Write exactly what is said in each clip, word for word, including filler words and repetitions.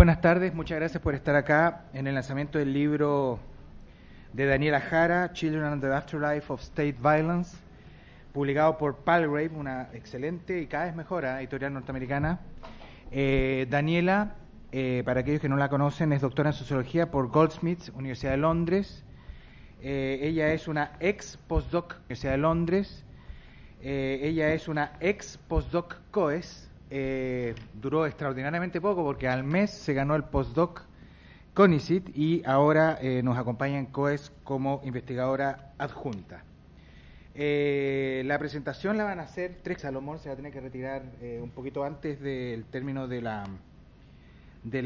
buenas tardes, muchas gracias por estar acá en el lanzamiento del libro de Daniela Jara, Children and the Afterlife of State Violence, publicado por Palgrave, una excelente y cada vez mejor ¿eh? editorial norteamericana. Eh, Daniela, eh, para aquellos que no la conocen, es doctora en Sociología por Goldsmiths, Universidad de Londres. Eh, ella es una ex postdoc, Universidad de Londres. Eh, ella es una ex postdoc COES. Eh, duró extraordinariamente poco porque al mes se ganó el postdoc CONICET y ahora eh, nos acompaña en COES como investigadora adjunta. Eh, la presentación la van a hacer Trek Salomón, se va a tener que retirar eh, un poquito antes del término de la de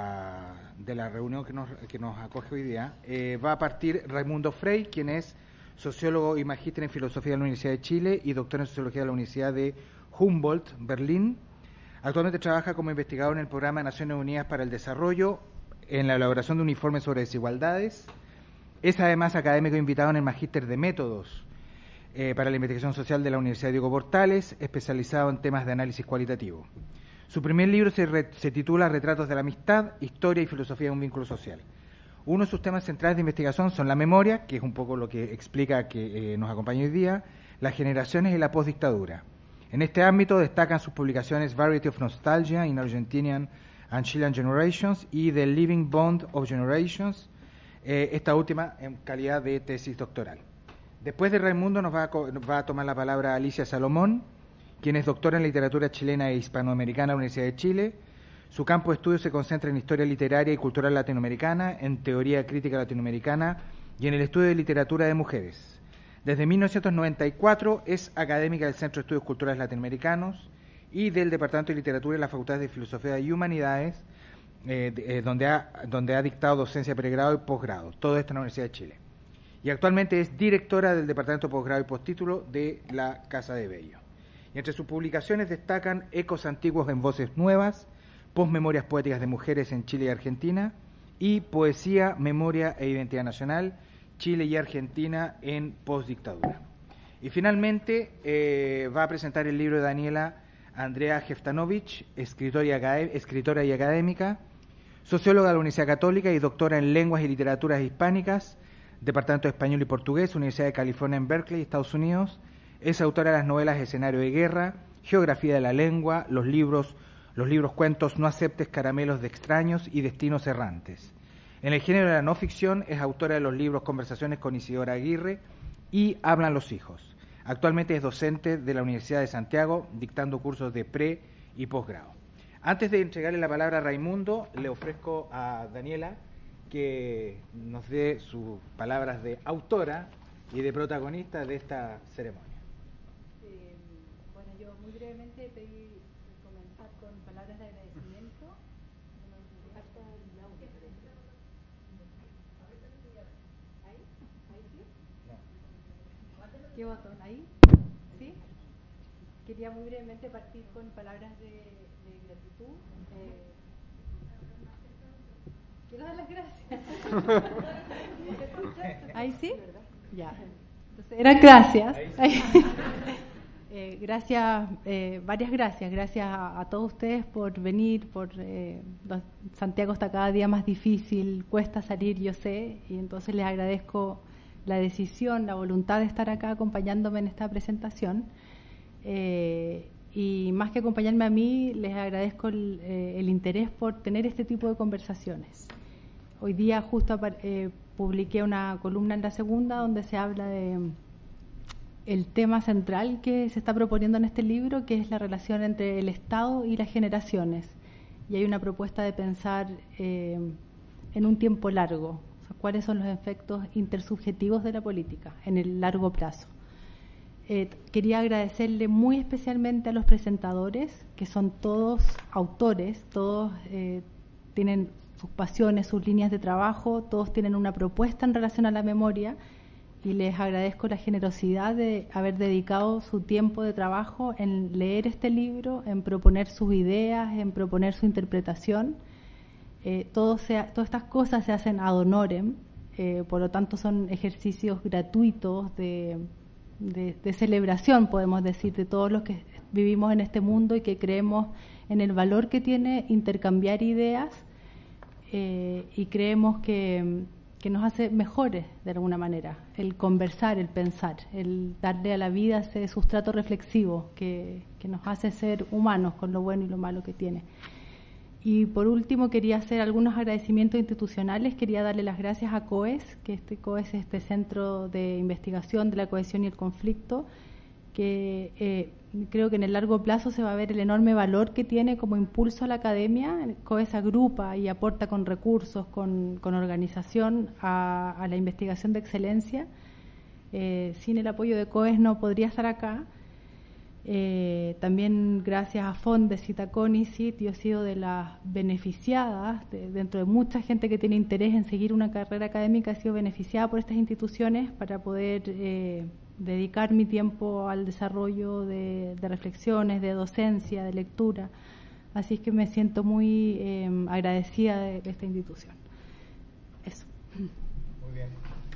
la de la reunión que nos, que nos acoge hoy día. Eh, va a partir Raimundo Frey, quien es sociólogo y magíster en filosofía de la Universidad de Chile y doctor en sociología de la Universidad de Humboldt, Berlín. Actualmente trabaja como investigador en el Programa de Naciones Unidas para el Desarrollo, en la elaboración de un informe sobre desigualdades. Es además académico invitado en el Magíster de Métodos eh, para la Investigación Social de la Universidad Diego Portales, especializado en temas de análisis cualitativo. Su primer libro se, re, se titula Retratos de la Amistad, Historia y Filosofía de un Vínculo Social. Uno de sus temas centrales de investigación son la memoria, que es un poco lo que explica que eh, nos acompaña hoy día, las generaciones y la postdictadura. En este ámbito destacan sus publicaciones Variety of Nostalgia in Argentinian and Chilean Generations y The Living Bond of Generations, eh, esta última en calidad de tesis doctoral. Después de Raimundo nos va, a, nos va a tomar la palabra Alicia Salomón, quien es doctora en literatura chilena e hispanoamericana de la Universidad de Chile. Su campo de estudio se concentra en historia literaria y cultural latinoamericana, en teoría crítica latinoamericana y en el estudio de literatura de mujeres. Desde mil novecientos noventa y cuatro es académica del Centro de Estudios Culturales Latinoamericanos y del Departamento de Literatura en la Facultad de Filosofía y Humanidades, eh, eh, donde, ha, donde ha dictado docencia pregrado y posgrado, todo esto en la Universidad de Chile. Y actualmente es directora del Departamento de Posgrado y Postítulo de la Casa de Bello. Y entre sus publicaciones destacan Ecos Antiguos en Voces Nuevas, Postmemorias Poéticas de Mujeres en Chile y Argentina, y Poesía, Memoria e Identidad Nacional, Chile y Argentina en postdictadura. Y finalmente eh, va a presentar el libro de Daniela Andrea Jeftanovich, escritora y, escritora y académica, socióloga de la Universidad Católica y doctora en Lenguas y Literaturas Hispánicas, Departamento de Español y Portugués, Universidad de California en Berkeley, Estados Unidos. Es autora de las novelas Escenario de Guerra, Geografía de la Lengua, los libros, los libros cuentos No aceptes caramelos de extraños y Destinos errantes. En el género de la no ficción es autora de los libros Conversaciones con Isidora Aguirre y Hablan los hijos. Actualmente es docente de la Universidad de Santiago, dictando cursos de pre y posgrado. Antes de entregarle la palabra a Raimundo, le ofrezco a Daniela que nos dé sus palabras de autora y de protagonista de esta ceremonia. Eh, bueno, yo muy brevemente pedí comenzar con palabras de agradecimiento. ¿Qué botón? ¿Ahí? ¿Sí? Quería muy brevemente partir con palabras de, de gratitud. Eh, quiero dar las gracias. ¿Ahí sí? Ya. Entonces, eran gracias. eh, gracias, eh, varias gracias. Gracias a, a todos ustedes por venir, por eh, Santiago está cada día más difícil, cuesta salir, yo sé, y entonces les agradezco la decisión, la voluntad de estar acá acompañándome en esta presentación. Eh, y más que acompañarme a mí, les agradezco el, eh, el interés por tener este tipo de conversaciones. Hoy día justo eh, publiqué una columna en La Segunda donde se habla de el tema central que se está proponiendo en este libro, que es la relación entre el Estado y las generaciones. Y hay una propuesta de pensar eh, en un tiempo largo, cuáles son los efectos intersubjetivos de la política en el largo plazo. Eh, quería agradecerle muy especialmente a los presentadores, que son todos autores, todos eh, tienen sus pasiones, sus líneas de trabajo, todos tienen una propuesta en relación a la memoria, y les agradezco la generosidad de haber dedicado su tiempo de trabajo en leer este libro, en proponer sus ideas, en proponer su interpretación. Eh, todo sea, todas estas cosas se hacen ad honorem, eh, por lo tanto son ejercicios gratuitos de, de, de celebración, podemos decir, de todos los que vivimos en este mundo y que creemos en el valor que tiene intercambiar ideas eh, y creemos que, que nos hace mejores de alguna manera, el conversar, el pensar, el darle a la vida ese sustrato reflexivo que, que nos hace ser humanos con lo bueno y lo malo que tiene. Y por último quería hacer algunos agradecimientos institucionales. Quería darle las gracias a COES, que este COES es este Centro de Investigación de la Cohesión y el Conflicto, que eh, creo que en el largo plazo se va a ver el enorme valor que tiene como impulso a la academia. COES agrupa y aporta con recursos, con, con organización a, a la investigación de excelencia. Eh, sin el apoyo de COES no podría estar acá. Eh, también gracias a Fondes y Taconicet, yo he sido de las beneficiadas, de, dentro de mucha gente que tiene interés en seguir una carrera académica, he sido beneficiada por estas instituciones para poder eh, dedicar mi tiempo al desarrollo de, de reflexiones, de docencia, de lectura. Así es que me siento muy eh, agradecida de, de esta institución. Eso. Muy bien.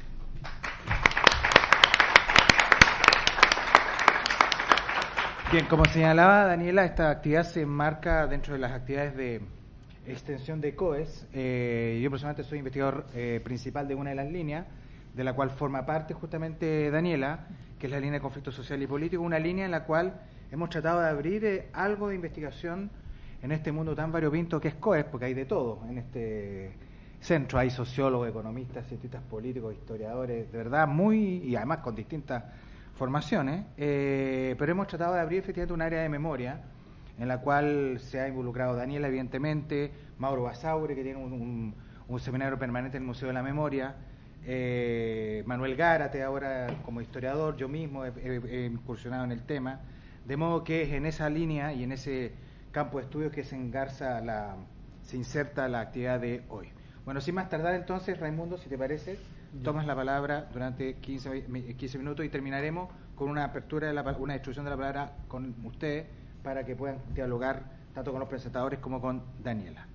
Bien, como señalaba Daniela, esta actividad se enmarca dentro de las actividades de extensión de COES. Eh, yo personalmente soy investigador eh, principal de una de las líneas, de la cual forma parte justamente Daniela, que es la línea de conflicto social y político, una línea en la cual hemos tratado de abrir eh, algo de investigación en este mundo tan variopinto que es COES, porque hay de todo en este centro. Hay sociólogos, economistas, cientistas políticos, historiadores, de verdad muy, y además con distintas formaciones, eh, pero hemos tratado de abrir efectivamente un área de memoria en la cual se ha involucrado Daniela, evidentemente, Mauro Basaure, que tiene un, un, un seminario permanente en el Museo de la Memoria, eh, Manuel Gárate, ahora como historiador, yo mismo he, he, he incursionado en el tema, de modo que es en esa línea y en ese campo de estudios que se engarza la, se inserta la actividad de hoy. Bueno, sin más tardar entonces, Raimundo, si te parece, tomas la palabra durante quince, quince minutos y terminaremos con una apertura, de la, una distribución de la palabra con ustedes para que puedan dialogar tanto con los presentadores como con Daniela.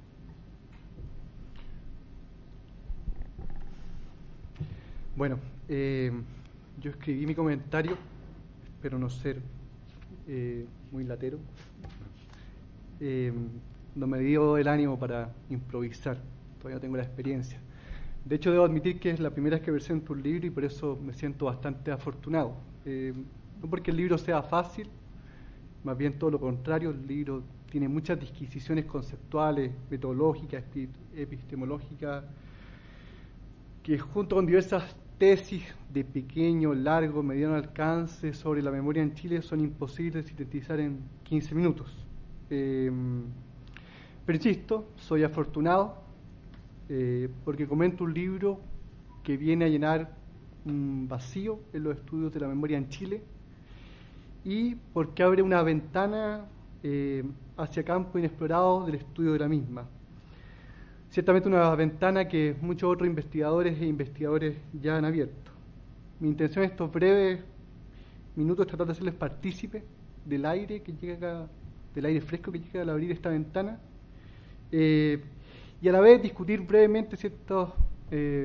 Bueno, eh, yo escribí mi comentario, espero no ser eh, muy latero. Eh, no me dio el ánimo para improvisar, todavía no tengo la experiencia. De hecho, debo admitir que es la primera vez que presento un libro y por eso me siento bastante afortunado. Eh, no porque el libro sea fácil, más bien todo lo contrario, el libro tiene muchas disquisiciones conceptuales, metodológicas, epistemológicas, que junto con diversas tesis de pequeño, largo, mediano alcance sobre la memoria en Chile son imposibles de sintetizar en quince minutos. Eh, pero insisto, soy afortunado eh, porque comento un libro que viene a llenar un vacío en los estudios de la memoria en Chile y porque abre una ventana eh, hacia campos inexplorados del estudio de la misma. Ciertamente una ventana que muchos otros investigadores e investigadores ya han abierto. Mi intención en estos breves minutos es tratar de hacerles partícipes del aire que llega, del aire fresco que llega al abrir esta ventana, eh, y a la vez discutir brevemente ciertas eh,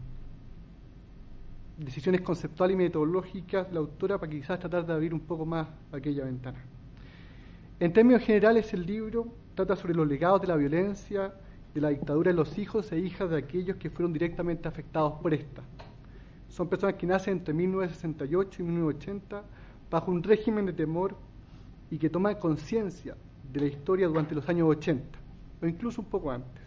decisiones conceptuales y metodológicas de la autora para quizás tratar de abrir un poco más aquella ventana. En términos generales, el libro trata sobre los legados de la violencia de la dictadura de los hijos e hijas de aquellos que fueron directamente afectados por esta. Son personas que nacen entre mil novecientos sesenta y ocho y mil novecientos ochenta bajo un régimen de temor y que toman conciencia de la historia durante los años ochenta, o incluso un poco antes.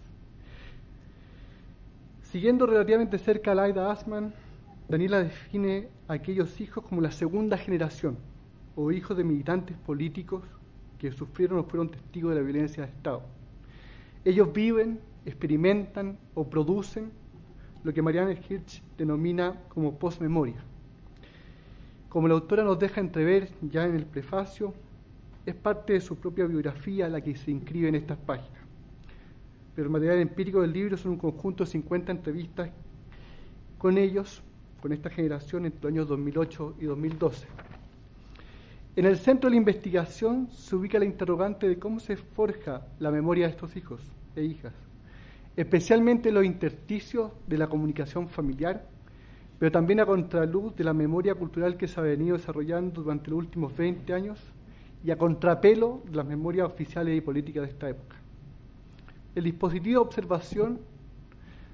Siguiendo relativamente cerca a Laida Assmann, Daniela define a aquellos hijos como la segunda generación, o hijos de militantes políticos que sufrieron o fueron testigos de la violencia de Estado. Ellos viven, experimentan o producen lo que Marianne Hirsch denomina como postmemoria. Como la autora nos deja entrever ya en el prefacio, es parte de su propia biografía la que se inscribe en estas páginas. Pero el material empírico del libro son un conjunto de cincuenta entrevistas con ellos, con esta generación entre los años dos mil ocho y dos mil doce. En el centro de la investigación se ubica la interrogante de cómo se forja la memoria de estos hijos e hijas, especialmente los intersticios de la comunicación familiar, pero también a contraluz de la memoria cultural que se ha venido desarrollando durante los últimos veinte años y a contrapelo de las memorias oficiales y políticas de esta época. El dispositivo de observación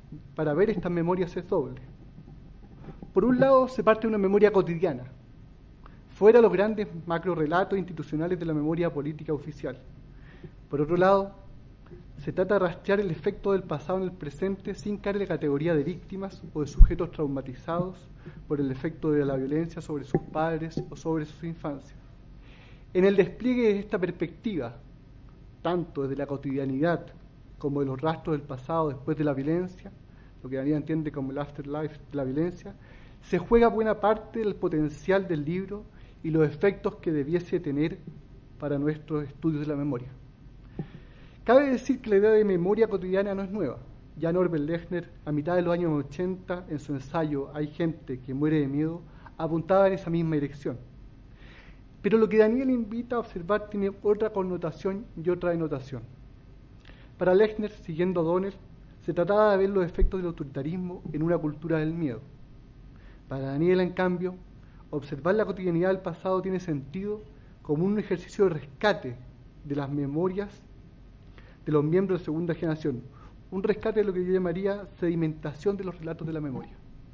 para ver estas memorias es doble. Por un lado, se parte de una memoria cotidiana, fuera de los grandes macrorelatos institucionales de la memoria política oficial. Por otro lado, se trata de rastrear el efecto del pasado en el presente sin caer en la categoría de víctimas o de sujetos traumatizados por el efecto de la violencia sobre sus padres o sobre sus infancias. En el despliegue de esta perspectiva, tanto desde la cotidianidad como de los rastros del pasado después de la violencia, lo que Daniela entiende como el afterlife de la violencia, se juega buena parte del potencial del libro y los efectos que debiese tener para nuestros estudios de la memoria. Cabe decir que la idea de memoria cotidiana no es nueva. Ya Norbert Lechner, a mitad de los años ochenta, en su ensayo Hay gente que muere de miedo, apuntaba en esa misma dirección. Pero lo que Daniel invita a observar tiene otra connotación y otra denotación. Para Lechner, siguiendo a Donner, se trataba de ver los efectos del autoritarismo en una cultura del miedo. Para Daniela, en cambio, observar la cotidianidad del pasado tiene sentido como un ejercicio de rescate de las memorias de los miembros de segunda generación, un rescate de lo que yo llamaría sedimentación de los relatos de la memoria.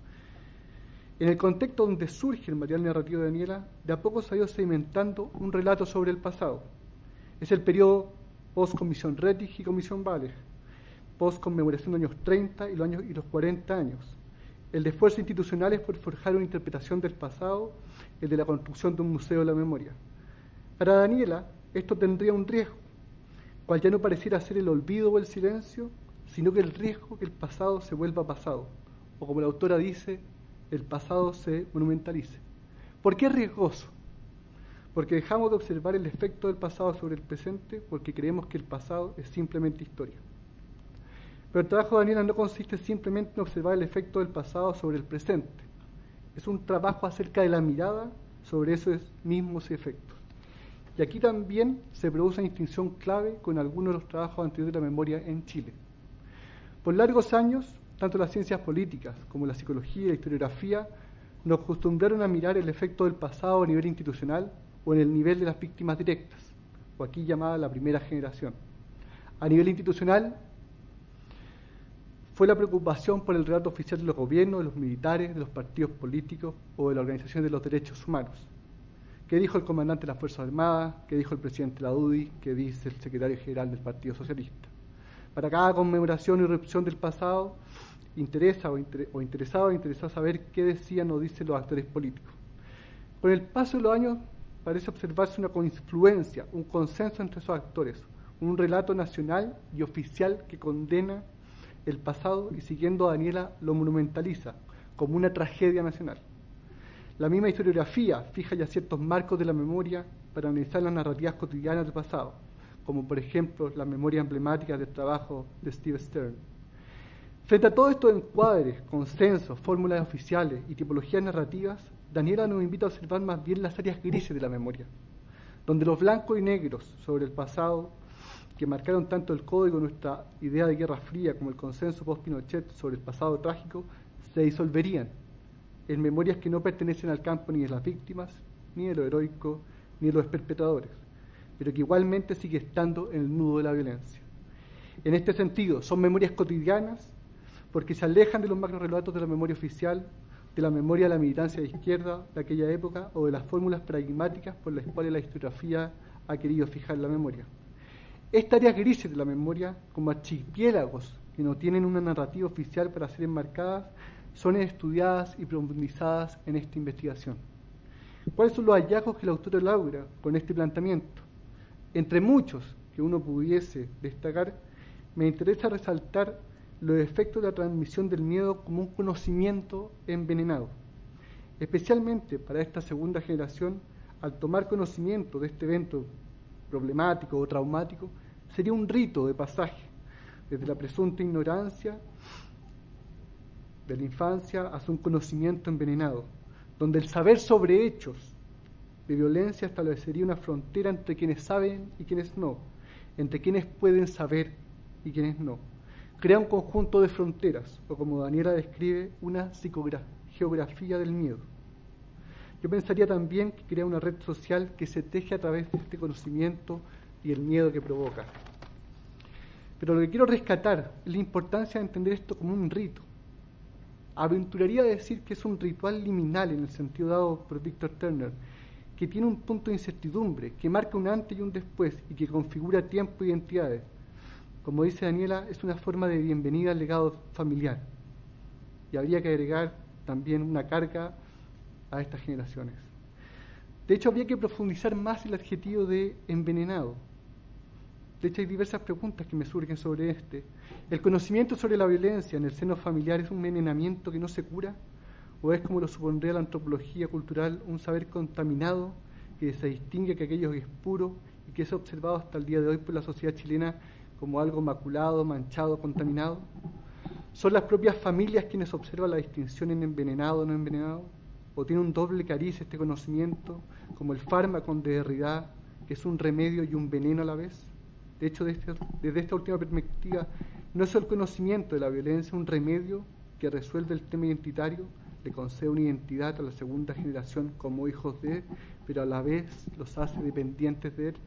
En el contexto donde surge el material narrativo de Daniela, de a poco se ha ido sedimentando un relato sobre el pasado. Es el periodo post-Comisión Rettig y Comisión Waller, post-conmemoración de los años treinta y los, años, y los cuarenta años. El de esfuerzos institucionales por forjar una interpretación del pasado, el de la construcción de un museo de la memoria. Para Daniela, esto tendría un riesgo, cual ya no pareciera ser el olvido o el silencio, sino que el riesgo que el pasado se vuelva pasado, o como la autora dice, el pasado se monumentalice. ¿Por qué es riesgoso? Porque dejamos de observar el efecto del pasado sobre el presente, porque creemos que el pasado es simplemente historia. Pero el trabajo de Daniela no consiste simplemente en observar el efecto del pasado sobre el presente. Es un trabajo acerca de la mirada sobre esos mismos efectos. Y aquí también se produce una distinción clave con algunos de los trabajos anteriores de la memoria en Chile. Por largos años, tanto las ciencias políticas como la psicología y la historiografía nos acostumbraron a mirar el efecto del pasado a nivel institucional o en el nivel de las víctimas directas, o aquí llamada la primera generación. A nivel institucional, fue la preocupación por el relato oficial de los gobiernos, de los militares, de los partidos políticos o de la Organización de los Derechos Humanos. ¿Qué dijo el comandante de las Fuerzas Armadas? ¿Qué dijo el presidente de la U D I? ¿Qué dice el secretario general del Partido Socialista? Para cada conmemoración y irrupción del pasado, interesa o, inter o interesaba o interesaba saber qué decían o dicen los actores políticos. Con el paso de los años parece observarse una confluencia, un consenso entre esos actores, un relato nacional y oficial que condena el pasado y, siguiendo a Daniela, lo monumentaliza como una tragedia nacional. La misma historiografía fija ya ciertos marcos de la memoria para analizar las narrativas cotidianas del pasado, como por ejemplo la memoria emblemática del trabajo de Steve Stern. Frente a todos estos encuadres, consensos, fórmulas oficiales y tipologías narrativas, Daniela nos invita a observar más bien las áreas grises de la memoria, donde los blancos y negros sobre el pasado, que marcaron tanto el código de nuestra idea de Guerra Fría como el consenso post-Pinochet sobre el pasado trágico, se disolverían en memorias que no pertenecen al campo ni de las víctimas, ni de lo heroico, ni de los perpetradores, pero que igualmente sigue estando en el nudo de la violencia. En este sentido, son memorias cotidianas porque se alejan de los macrorelatos de la memoria oficial, de la memoria de la militancia de izquierda de aquella época o de las fórmulas pragmáticas por las cuales la historiografía ha querido fijar la memoria. Estas áreas grises de la memoria, como archipiélagos que no tienen una narrativa oficial para ser enmarcadas, son estudiadas y profundizadas en esta investigación. ¿Cuáles son los hallazgos que el autor logra con este planteamiento? Entre muchos que uno pudiese destacar, me interesa resaltar los efectos de la transmisión del miedo como un conocimiento envenenado. Especialmente para esta segunda generación, al tomar conocimiento de este evento problemático o traumático, sería un rito de pasaje, desde la presunta ignorancia de la infancia hacia un conocimiento envenenado, donde el saber sobre hechos de violencia establecería una frontera entre quienes saben y quienes no, entre quienes pueden saber y quienes no. Crea un conjunto de fronteras, o como Daniela describe, una geografía del miedo. Yo pensaría también que crea una red social que se teje a través de este conocimiento y el miedo que provoca. Pero lo que quiero rescatar es la importancia de entender esto como un rito. Aventuraría a decir que es un ritual liminal en el sentido dado por Victor Turner, que tiene un punto de incertidumbre, que marca un antes y un después y que configura tiempo e identidades. Como dice Daniela, es una forma de bienvenida al legado familiar. Y habría que agregar también una carga a estas generaciones. De hecho, habría que profundizar más el adjetivo de envenenado. De hecho, hay diversas preguntas que me surgen sobre este. ¿El conocimiento sobre la violencia en el seno familiar es un envenenamiento que no se cura? ¿O es, como lo supondría la antropología cultural, un saber contaminado que se distingue que aquello es puro y que es observado hasta el día de hoy por la sociedad chilena como algo maculado, manchado, contaminado? ¿Son las propias familias quienes observan la distinción en envenenado o no envenenado? ¿O tiene un doble cariz este conocimiento, como el fármaco de Derrida, que es un remedio y un veneno a la vez? De hecho, desde, desde esta última perspectiva, no es el conocimiento de la violencia un remedio que resuelve el tema identitario, le concede una identidad a la segunda generación como hijos de él, pero a la vez los hace dependientes de él.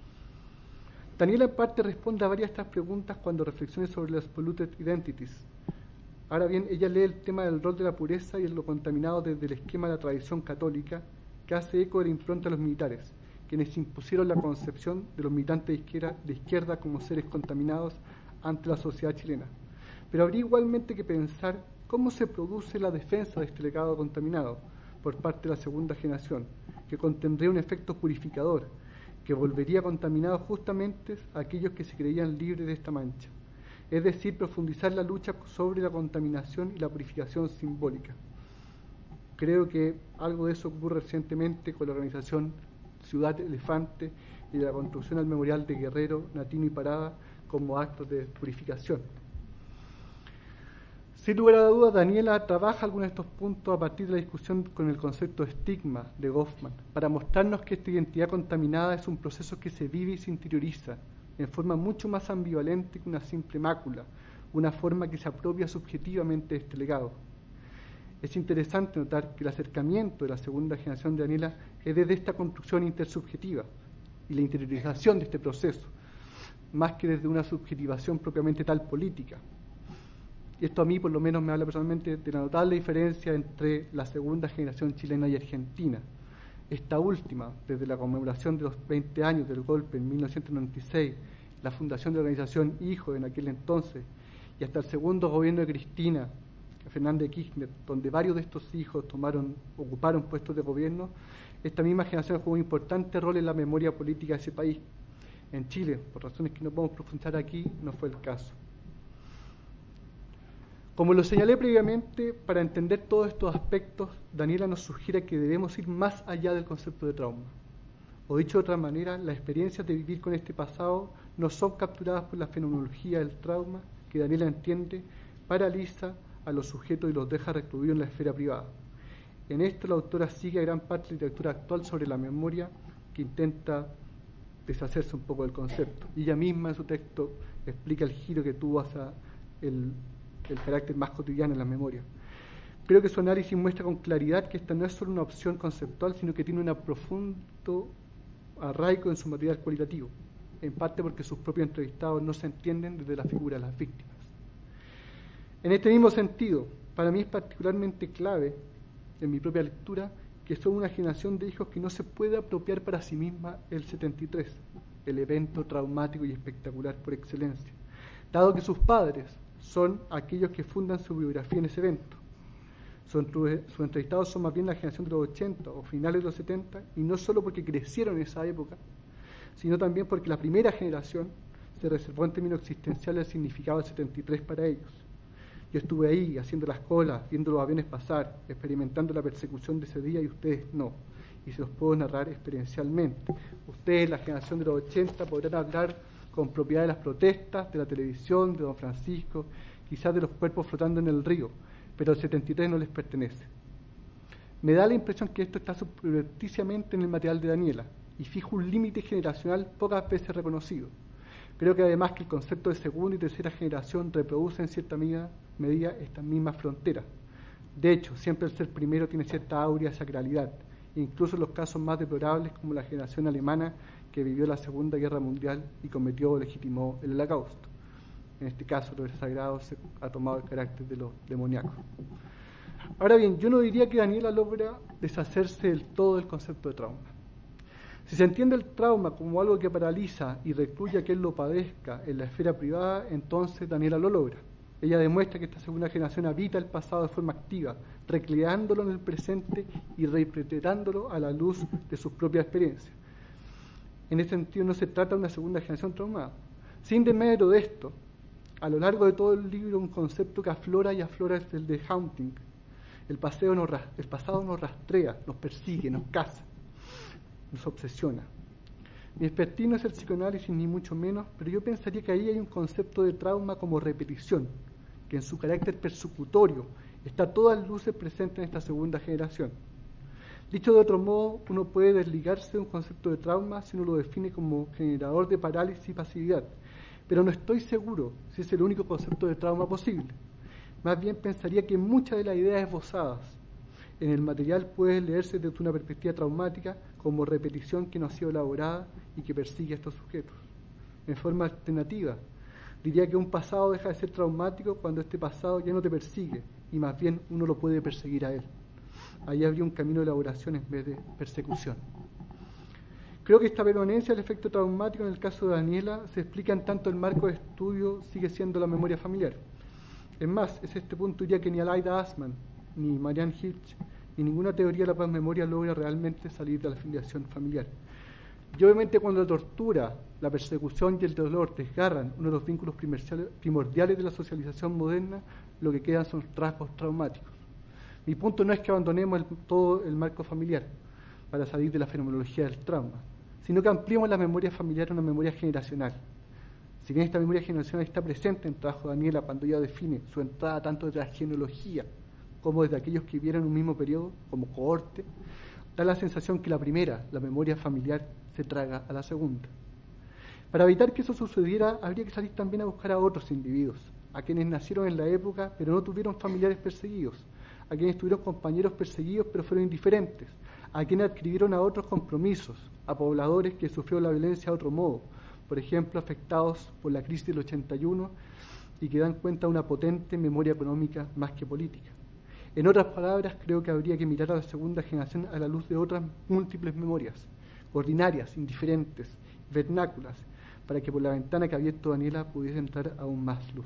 Daniela en parte responde a varias de estas preguntas cuando reflexiona sobre las polluted identities. Ahora bien, ella lee el tema del rol de la pureza y de lo contaminado desde el esquema de la tradición católica, que hace eco de la impronta de los militares, quienes impusieron la concepción de los militantes de izquierda, de izquierda como seres contaminados ante la sociedad chilena. Pero habría igualmente que pensar cómo se produce la defensa de este legado contaminado por parte de la segunda generación, que contendría un efecto purificador, que volvería contaminados justamente a aquellos que se creían libres de esta mancha. Es decir, profundizar la lucha sobre la contaminación y la purificación simbólica. Creo que algo de eso ocurre recientemente con la organización Ciudad Elefante y la construcción del memorial de Guerrero, Natino y Parada como actos de purificación. Sin lugar a dudas, Daniela trabaja algunos de estos puntos a partir de la discusión con el concepto de estigma de Goffman, para mostrarnos que esta identidad contaminada es un proceso que se vive y se interioriza en forma mucho más ambivalente que una simple mácula, una forma que se apropia subjetivamente de este legado. Es interesante notar que el acercamiento de la segunda generación de Daniela es desde esta construcción intersubjetiva y la interiorización de este proceso, más que desde una subjetivación propiamente tal política. Y esto a mí por lo menos me habla personalmente de la notable diferencia entre la segunda generación chilena y argentina. Esta última, desde la conmemoración de los veinte años del golpe en mil novecientos noventa y seis, la fundación de la organización Hijo en aquel entonces, y hasta el segundo gobierno de Cristina Fernández de Kirchner, donde varios de estos hijos tomaron, ocuparon puestos de gobierno, esta misma generación jugó un importante rol en la memoria política de ese país. En Chile, por razones que no podemos profundizar aquí, no fue el caso. Como lo señalé previamente, para entender todos estos aspectos, Daniela nos sugiere que debemos ir más allá del concepto de trauma. O dicho de otra manera, las experiencias de vivir con este pasado no son capturadas por la fenomenología del trauma que Daniela entiende, paraliza a los sujetos y los deja recluidos en la esfera privada. En esto la autora sigue a gran parte de la literatura actual sobre la memoria, que intenta deshacerse un poco del concepto. Y ella misma en su texto explica el giro que tuvo hacia el, el carácter más cotidiano en la memoria. Creo que su análisis muestra con claridad que esta no es solo una opción conceptual, sino que tiene un profundo arraigo en su material cualitativo, en parte porque sus propios entrevistados no se entienden desde la figura de las víctimas. En este mismo sentido, para mí es particularmente clave, en mi propia lectura, que son una generación de hijos que no se puede apropiar para sí misma el setenta y tres, el evento traumático y espectacular por excelencia, dado que sus padres son aquellos que fundan su biografía en ese evento. Sus su entrevistados son más bien la generación de los ochenta o finales de los setenta, y no solo porque crecieron en esa época, sino también porque la primera generación se reservó en términos existenciales el significado del setenta y tres para ellos. Yo estuve ahí haciendo las colas, viendo los aviones pasar, experimentando la persecución de ese día, y ustedes no. Y se los puedo narrar experiencialmente. Ustedes, la generación de los ochenta, podrán hablar con propiedad de las protestas, de la televisión, de Don Francisco, quizás de los cuerpos flotando en el río, pero el setenta y tres no les pertenece. Me da la impresión que esto está subrepticiamente en el material de Daniela, y fijo un límite generacional pocas veces reconocido. Creo que además que el concepto de segunda y tercera generación reproduce en cierta medida, medida estas mismas fronteras. De hecho, siempre el ser primero tiene cierta áurea sacralidad, incluso en los casos más deplorables como la generación alemana que vivió la Segunda Guerra Mundial y cometió o legitimó el Holocausto. en este caso los sagrados, se ha tomado el carácter de lo demoníaco. Ahora bien, yo no diría que Daniela logra deshacerse del todo del concepto de trauma. Si se entiende el trauma como algo que paraliza y recluye a quien lo padezca en la esfera privada, entonces Daniela lo logra. Ella demuestra que esta segunda generación habita el pasado de forma activa, recreándolo en el presente y reinterpretándolo a la luz de sus propias experiencias. En ese sentido no se trata de una segunda generación traumada. Sin demérito de esto, a lo largo de todo el libro un concepto que aflora y aflora es el de haunting. El, paseo nos, el pasado nos rastrea, nos persigue, nos caza, nos obsesiona. Mi expertise no es el psicoanálisis ni mucho menos, pero yo pensaría que ahí hay un concepto de trauma como repetición, que en su carácter persecutorio está a todas luces presente en esta segunda generación. Dicho de otro modo, uno puede desligarse de un concepto de trauma si uno lo define como generador de parálisis y pasividad, pero no estoy seguro si es el único concepto de trauma posible. Más bien pensaría que muchas de las ideas esbozadas en el material pueden leerse desde una perspectiva traumática como repetición que no ha sido elaborada y que persigue a estos sujetos. En forma alternativa, diría que un pasado deja de ser traumático cuando este pasado ya no te persigue y más bien uno lo puede perseguir a él. Ahí habría un camino de elaboración en vez de persecución. Creo que esta permanencia del efecto traumático en el caso de Daniela se explica en tanto el marco de estudio sigue siendo la memoria familiar. Es más, es este punto diría que ni Aleida Assmann, ni Marianne Hirsch, ni ninguna teoría de la memoria logra realmente salir de la afiliación familiar. Y obviamente cuando la tortura, la persecución y el dolor desgarran uno de los vínculos primordiales de la socialización moderna, lo que quedan son rasgos traumáticos. Mi punto no es que abandonemos el, todo el marco familiar para salir de la fenomenología del trauma, sino que ampliemos la memoria familiar a una memoria generacional. Si bien esta memoria generacional está presente en el trabajo de Daniela cuando ella define su entrada tanto desde la genealogía como desde aquellos que vivieron un mismo periodo, como cohorte, da la sensación que la primera, la memoria familiar, se traga a la segunda. Para evitar que eso sucediera, habría que salir también a buscar a otros individuos, a quienes nacieron en la época pero no tuvieron familiares perseguidos, a quienes tuvieron compañeros perseguidos pero fueron indiferentes, a quienes adquirieron a otros compromisos, a pobladores que sufrieron la violencia de otro modo, por ejemplo, afectados por la crisis del ochenta y uno y que dan cuenta de una potente memoria económica más que política. En otras palabras, creo que habría que mirar a la segunda generación a la luz de otras múltiples memorias, ordinarias, indiferentes, vernáculas, para que por la ventana que ha abierto Daniela pudiese entrar aún más luz.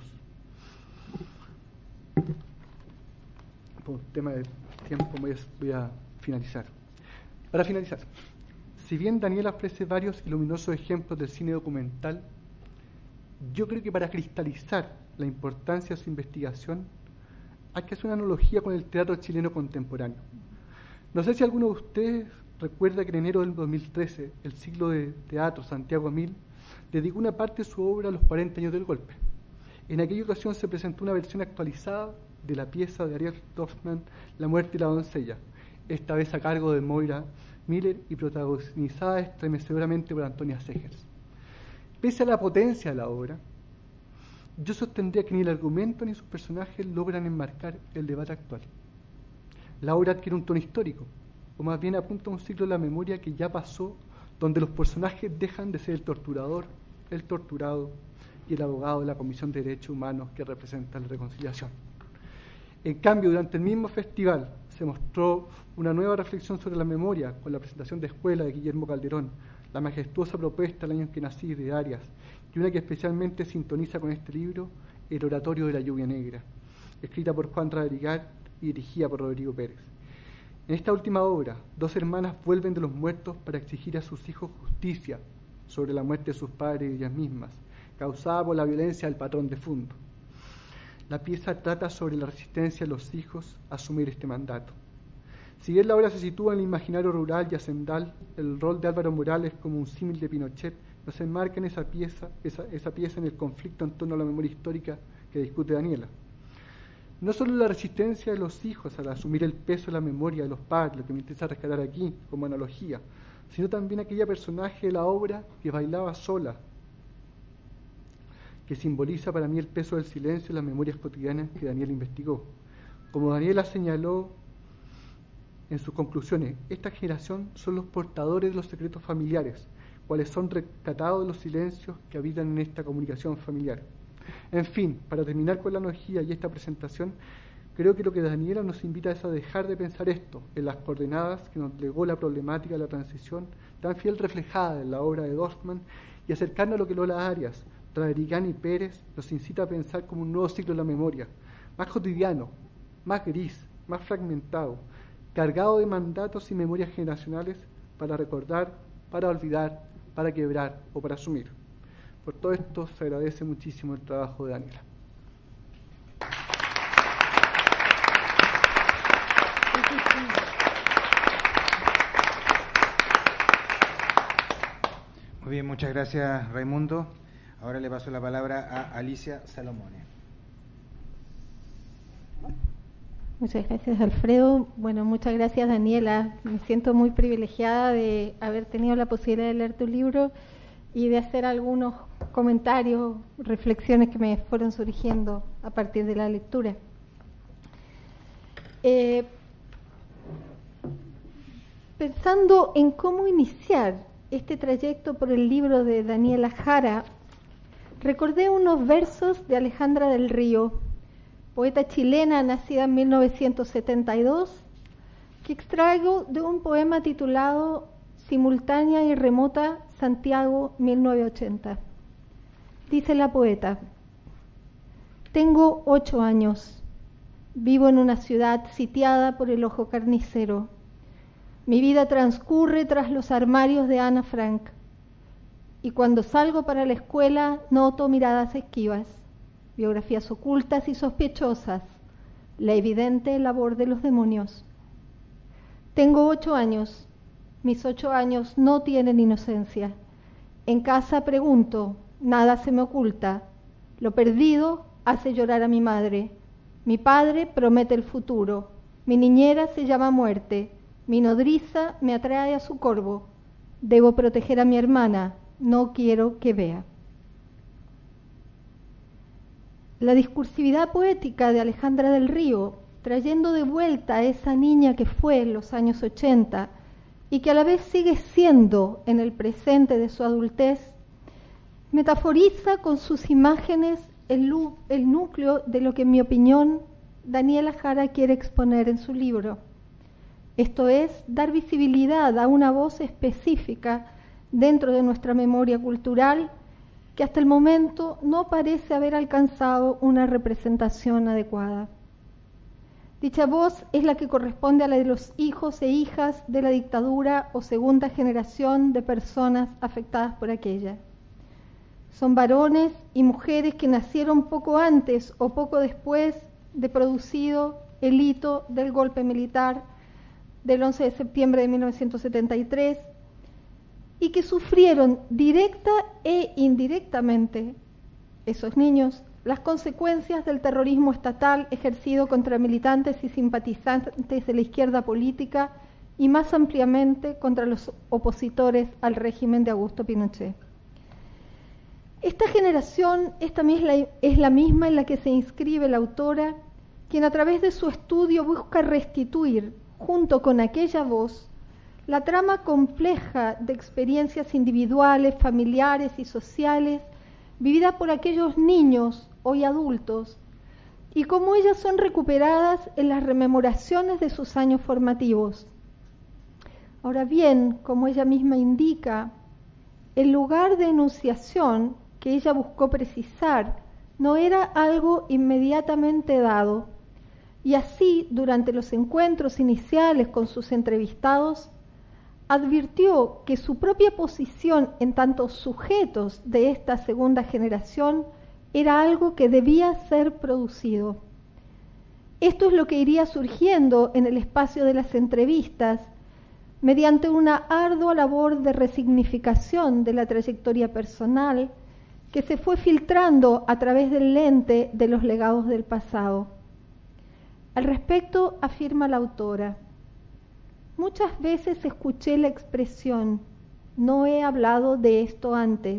Por tema de tiempo voy a, voy a finalizar. Para finalizar, si bien Daniela ofrece varios y luminosos ejemplos del cine documental, yo creo que para cristalizar la importancia de su investigación hay que hacer una analogía con el teatro chileno contemporáneo. No sé si alguno de ustedes recuerda que en enero del dos mil trece el ciclo de teatro Santiago Mil dedicó una parte de su obra a los cuarenta años del golpe. En aquella ocasión se presentó una versión actualizada de la pieza de Ariel Dorfman, La muerte y la doncella, esta vez a cargo de Moira Miller y protagonizada estremecedoramente por Antonia Segers. Pese a la potencia de la obra, yo sostendría que ni el argumento ni sus personajes logran enmarcar el debate actual. La obra adquiere un tono histórico, o más bien apunta a un ciclo de la memoria que ya pasó, donde los personajes dejan de ser el torturador, el torturado y el abogado de la Comisión de Derechos Humanos que representa la reconciliación. En cambio, durante el mismo festival se mostró una nueva reflexión sobre la memoria con la presentación de Escuela de Guillermo Calderón, la majestuosa propuesta El año en que nací de Arias, y una que especialmente sintoniza con este libro, El oratorio de la lluvia negra, escrita por Juan Radrigar y dirigida por Rodrigo Pérez. En esta última obra, dos hermanas vuelven de los muertos para exigir a sus hijos justicia sobre la muerte de sus padres y ellas mismas, causada por la violencia del patrón difunto. La pieza trata sobre la resistencia de los hijos a asumir este mandato. Si bien la obra se sitúa en el imaginario rural y hacendal, el rol de Álvaro Morales como un símil de Pinochet nos enmarca en esa pieza, esa, esa pieza en el conflicto en torno a la memoria histórica que discute Daniela. No solo la resistencia de los hijos al asumir el peso de la memoria de los padres, lo que me interesa rescatar aquí como analogía, sino también aquella personaje de la obra que bailaba sola, que simboliza para mí el peso del silencio y las memorias cotidianas que Daniela investigó. Como Daniela señaló en sus conclusiones, esta generación son los portadores de los secretos familiares, cuales son rescatados de los silencios que habitan en esta comunicación familiar. En fin, para terminar con la analogía y esta presentación, creo que lo que Daniela nos invita es a dejar de pensar esto en las coordenadas que nos legó la problemática de la transición, tan fiel reflejada en la obra de Dorfman, y acercarnos a lo que Lola Arias, Traverigán y Pérez nos incita a pensar como un nuevo ciclo de la memoria, más cotidiano, más gris, más fragmentado, cargado de mandatos y memorias generacionales para recordar, para olvidar, para quebrar o para asumir. Por todo esto se agradece muchísimo el trabajo de Daniela. Muy bien, muchas gracias, Raimundo. Ahora le paso la palabra a Alicia Salomone. Muchas gracias, Alfredo. Bueno, muchas gracias, Daniela. Me siento muy privilegiada de haber tenido la posibilidad de leer tu libro y de hacer algunos comentarios, reflexiones que me fueron surgiendo a partir de la lectura. Eh, pensando en cómo iniciar este trayecto por el libro de Daniela Jara, recordé unos versos de Alejandra del Río, poeta chilena nacida en mil novecientos setenta y dos, que extraigo de un poema titulado Simultánea y remota Santiago mil novecientos ochenta. Dice la poeta: tengo ocho años, vivo en una ciudad sitiada por el ojo carnicero. Mi vida transcurre tras los armarios de Ana Frank, y cuando salgo para la escuela noto miradas esquivas, biografías ocultas y sospechosas, la evidente labor de los demonios. Tengo ocho años, mis ocho años no tienen inocencia. En casa pregunto, nada se me oculta. Lo perdido hace llorar a mi madre. Mi padre promete el futuro. Mi niñera se llama muerte. Mi nodriza me atrae a su corvo. Debo proteger a mi hermana. No quiero que vea. La discursividad poética de Alejandra del Río, trayendo de vuelta a esa niña que fue en los años ochenta y que a la vez sigue siendo en el presente de su adultez, metaforiza con sus imágenes el, el núcleo de lo que, en mi opinión, Daniela Jara quiere exponer en su libro. Esto es, dar visibilidad a una voz específica dentro de nuestra memoria cultural que hasta el momento no parece haber alcanzado una representación adecuada. Dicha voz es la que corresponde a la de los hijos e hijas de la dictadura o segunda generación de personas afectadas por aquella. Son varones y mujeres que nacieron poco antes o poco después de producido el hito del golpe militar del once de septiembre de mil novecientos setenta y tres y que sufrieron directa e indirectamente, esos niños, las consecuencias del terrorismo estatal ejercido contra militantes y simpatizantes de la izquierda política y más ampliamente contra los opositores al régimen de Augusto Pinochet. Esta generación esta misma, es la misma en la que se inscribe la autora, quien a través de su estudio busca restituir, junto con aquella voz, la trama compleja de experiencias individuales, familiares y sociales vivida por aquellos niños, hoy adultos, y cómo ellas son recuperadas en las rememoraciones de sus años formativos. Ahora bien, como ella misma indica, el lugar de enunciación que ella buscó precisar no era algo inmediatamente dado, y así, durante los encuentros iniciales con sus entrevistados, advirtió que su propia posición en tanto sujetos de esta segunda generación era algo que debía ser producido. Esto es lo que iría surgiendo en el espacio de las entrevistas, mediante una ardua labor de resignificación de la trayectoria personal que se fue filtrando a través del lente de los legados del pasado. Al respecto, afirma la autora: muchas veces escuché la expresión, no he hablado de esto antes.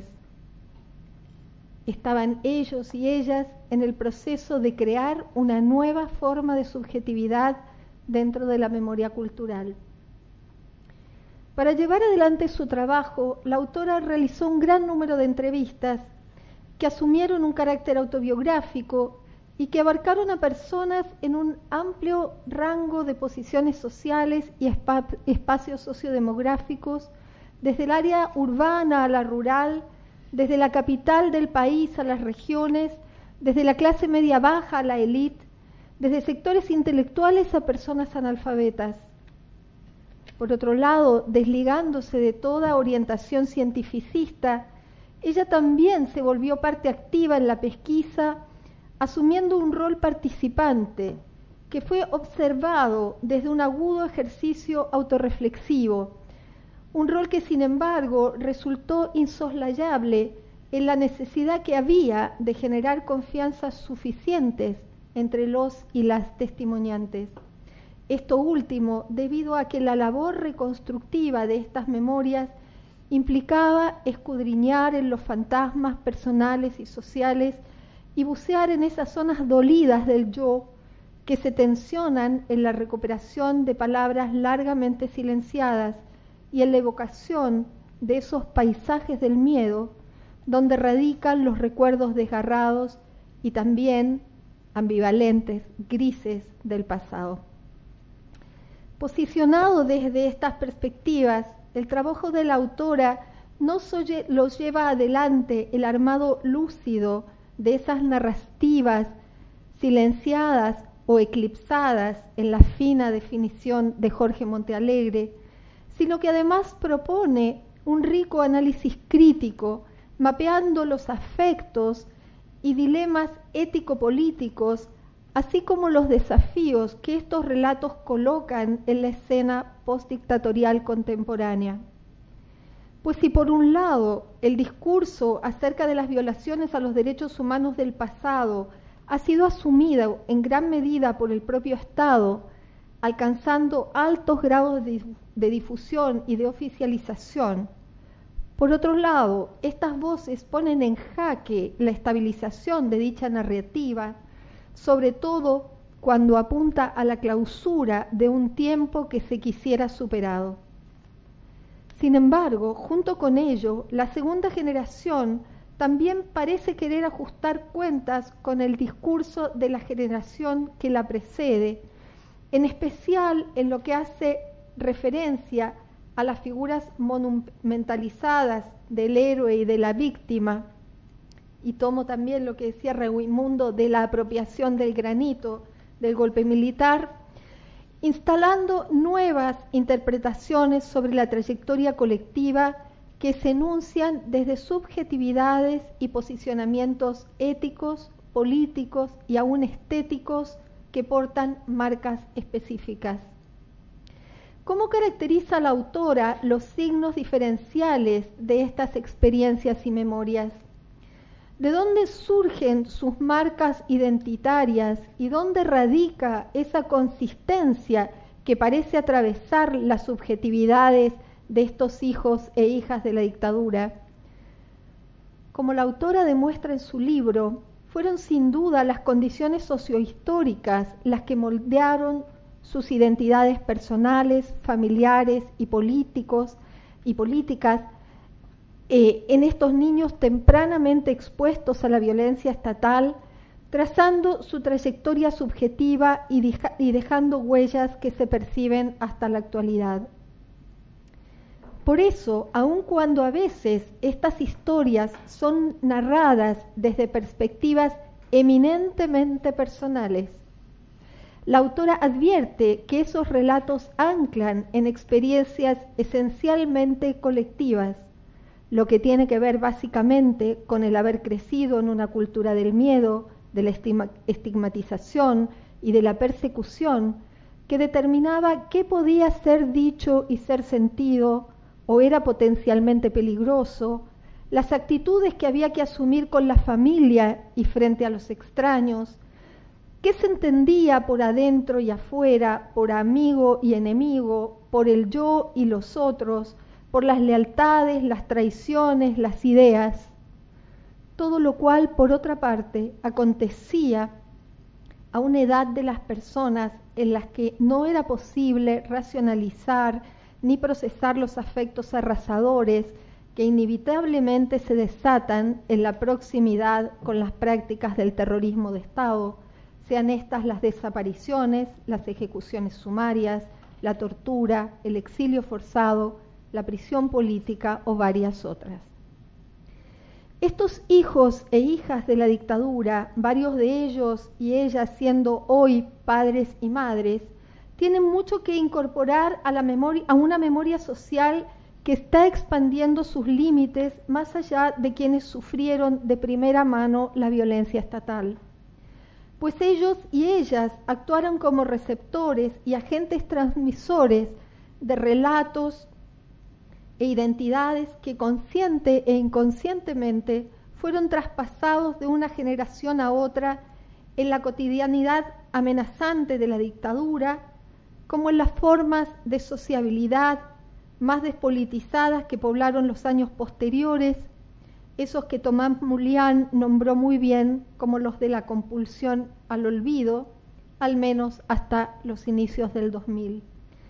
Estaban ellos y ellas en el proceso de crear una nueva forma de subjetividad dentro de la memoria cultural. Para llevar adelante su trabajo, la autora realizó un gran número de entrevistas que asumieron un carácter autobiográfico y que abarcaron a personas en un amplio rango de posiciones sociales y espacios sociodemográficos, desde el área urbana a la rural, desde la capital del país a las regiones, desde la clase media baja a la élite, desde sectores intelectuales a personas analfabetas. Por otro lado, desligándose de toda orientación cientificista, ella también se volvió parte activa en la pesquisa, asumiendo un rol participante que fue observado desde un agudo ejercicio autorreflexivo, un rol que sin embargo resultó insoslayable en la necesidad que había de generar confianzas suficientes entre los y las testimoniantes. Esto último debido a que la labor reconstructiva de estas memorias implicaba escudriñar en los fantasmas personales y sociales y bucear en esas zonas dolidas del yo que se tensionan en la recuperación de palabras largamente silenciadas y en la evocación de esos paisajes del miedo donde radican los recuerdos desgarrados y también ambivalentes, grises del pasado. Posicionado desde estas perspectivas, el trabajo de la autora no solo los lleva adelante el armado lúcido de esas narrativas silenciadas o eclipsadas en la fina definición de Jorge Montealegre, sino que además propone un rico análisis crítico, mapeando los afectos y dilemas ético-políticos, así como los desafíos que estos relatos colocan en la escena postdictatorial contemporánea. Pues si por un lado el discurso acerca de las violaciones a los derechos humanos del pasado ha sido asumido en gran medida por el propio Estado, alcanzando altos grados de, de difusión y de oficialización, por otro lado, estas voces ponen en jaque la estabilización de dicha narrativa, sobre todo cuando apunta a la clausura de un tiempo que se quisiera superado. Sin embargo, junto con ello, la segunda generación también parece querer ajustar cuentas con el discurso de la generación que la precede, en especial en lo que hace referencia a las figuras monumentalizadas del héroe y de la víctima, y tomo también lo que decía Raimundo de la apropiación del granito, del golpe militar, instalando nuevas interpretaciones sobre la trayectoria colectiva que se enuncian desde subjetividades y posicionamientos éticos, políticos y aún estéticos que portan marcas específicas. ¿Cómo caracteriza la autora los signos diferenciales de estas experiencias y memorias? ¿De dónde surgen sus marcas identitarias y dónde radica esa consistencia que parece atravesar las subjetividades de estos hijos e hijas de la dictadura? Como la autora demuestra en su libro, fueron sin duda las condiciones sociohistóricas las que moldearon sus identidades personales, familiares y políticos y políticas eh, en estos niños tempranamente expuestos a la violencia estatal, trazando su trayectoria subjetiva y, deja, y dejando huellas que se perciben hasta la actualidad. Por eso, aun cuando a veces estas historias son narradas desde perspectivas eminentemente personales, la autora advierte que esos relatos anclan en experiencias esencialmente colectivas, lo que tiene que ver básicamente con el haber crecido en una cultura del miedo, de la estigmatización y de la persecución que determinaba qué podía ser dicho y ser sentido o era potencialmente peligroso, las actitudes que había que asumir con la familia y frente a los extraños, qué se entendía por adentro y afuera, por amigo y enemigo, por el yo y los otros, por las lealtades, las traiciones, las ideas, todo lo cual, por otra parte, acontecía a una edad de las personas en las que no era posible racionalizar ni procesar los afectos arrasadores que inevitablemente se desatan en la proximidad con las prácticas del terrorismo de Estado, sean estas las desapariciones, las ejecuciones sumarias, la tortura, el exilio forzado, la prisión política o varias otras. Estos hijos e hijas de la dictadura, varios de ellos y ellas siendo hoy padres y madres, tienen mucho que incorporar a, la memoria, a una memoria social que está expandiendo sus límites más allá de quienes sufrieron de primera mano la violencia estatal. Pues ellos y ellas actuaron como receptores y agentes transmisores de relatos e identidades que consciente e inconscientemente fueron traspasados de una generación a otra en la cotidianidad amenazante de la dictadura, como en las formas de sociabilidad más despolitizadas que poblaron los años posteriores, esos que Tomás Mulián nombró muy bien como los de la compulsión al olvido, al menos hasta los inicios del dos mil.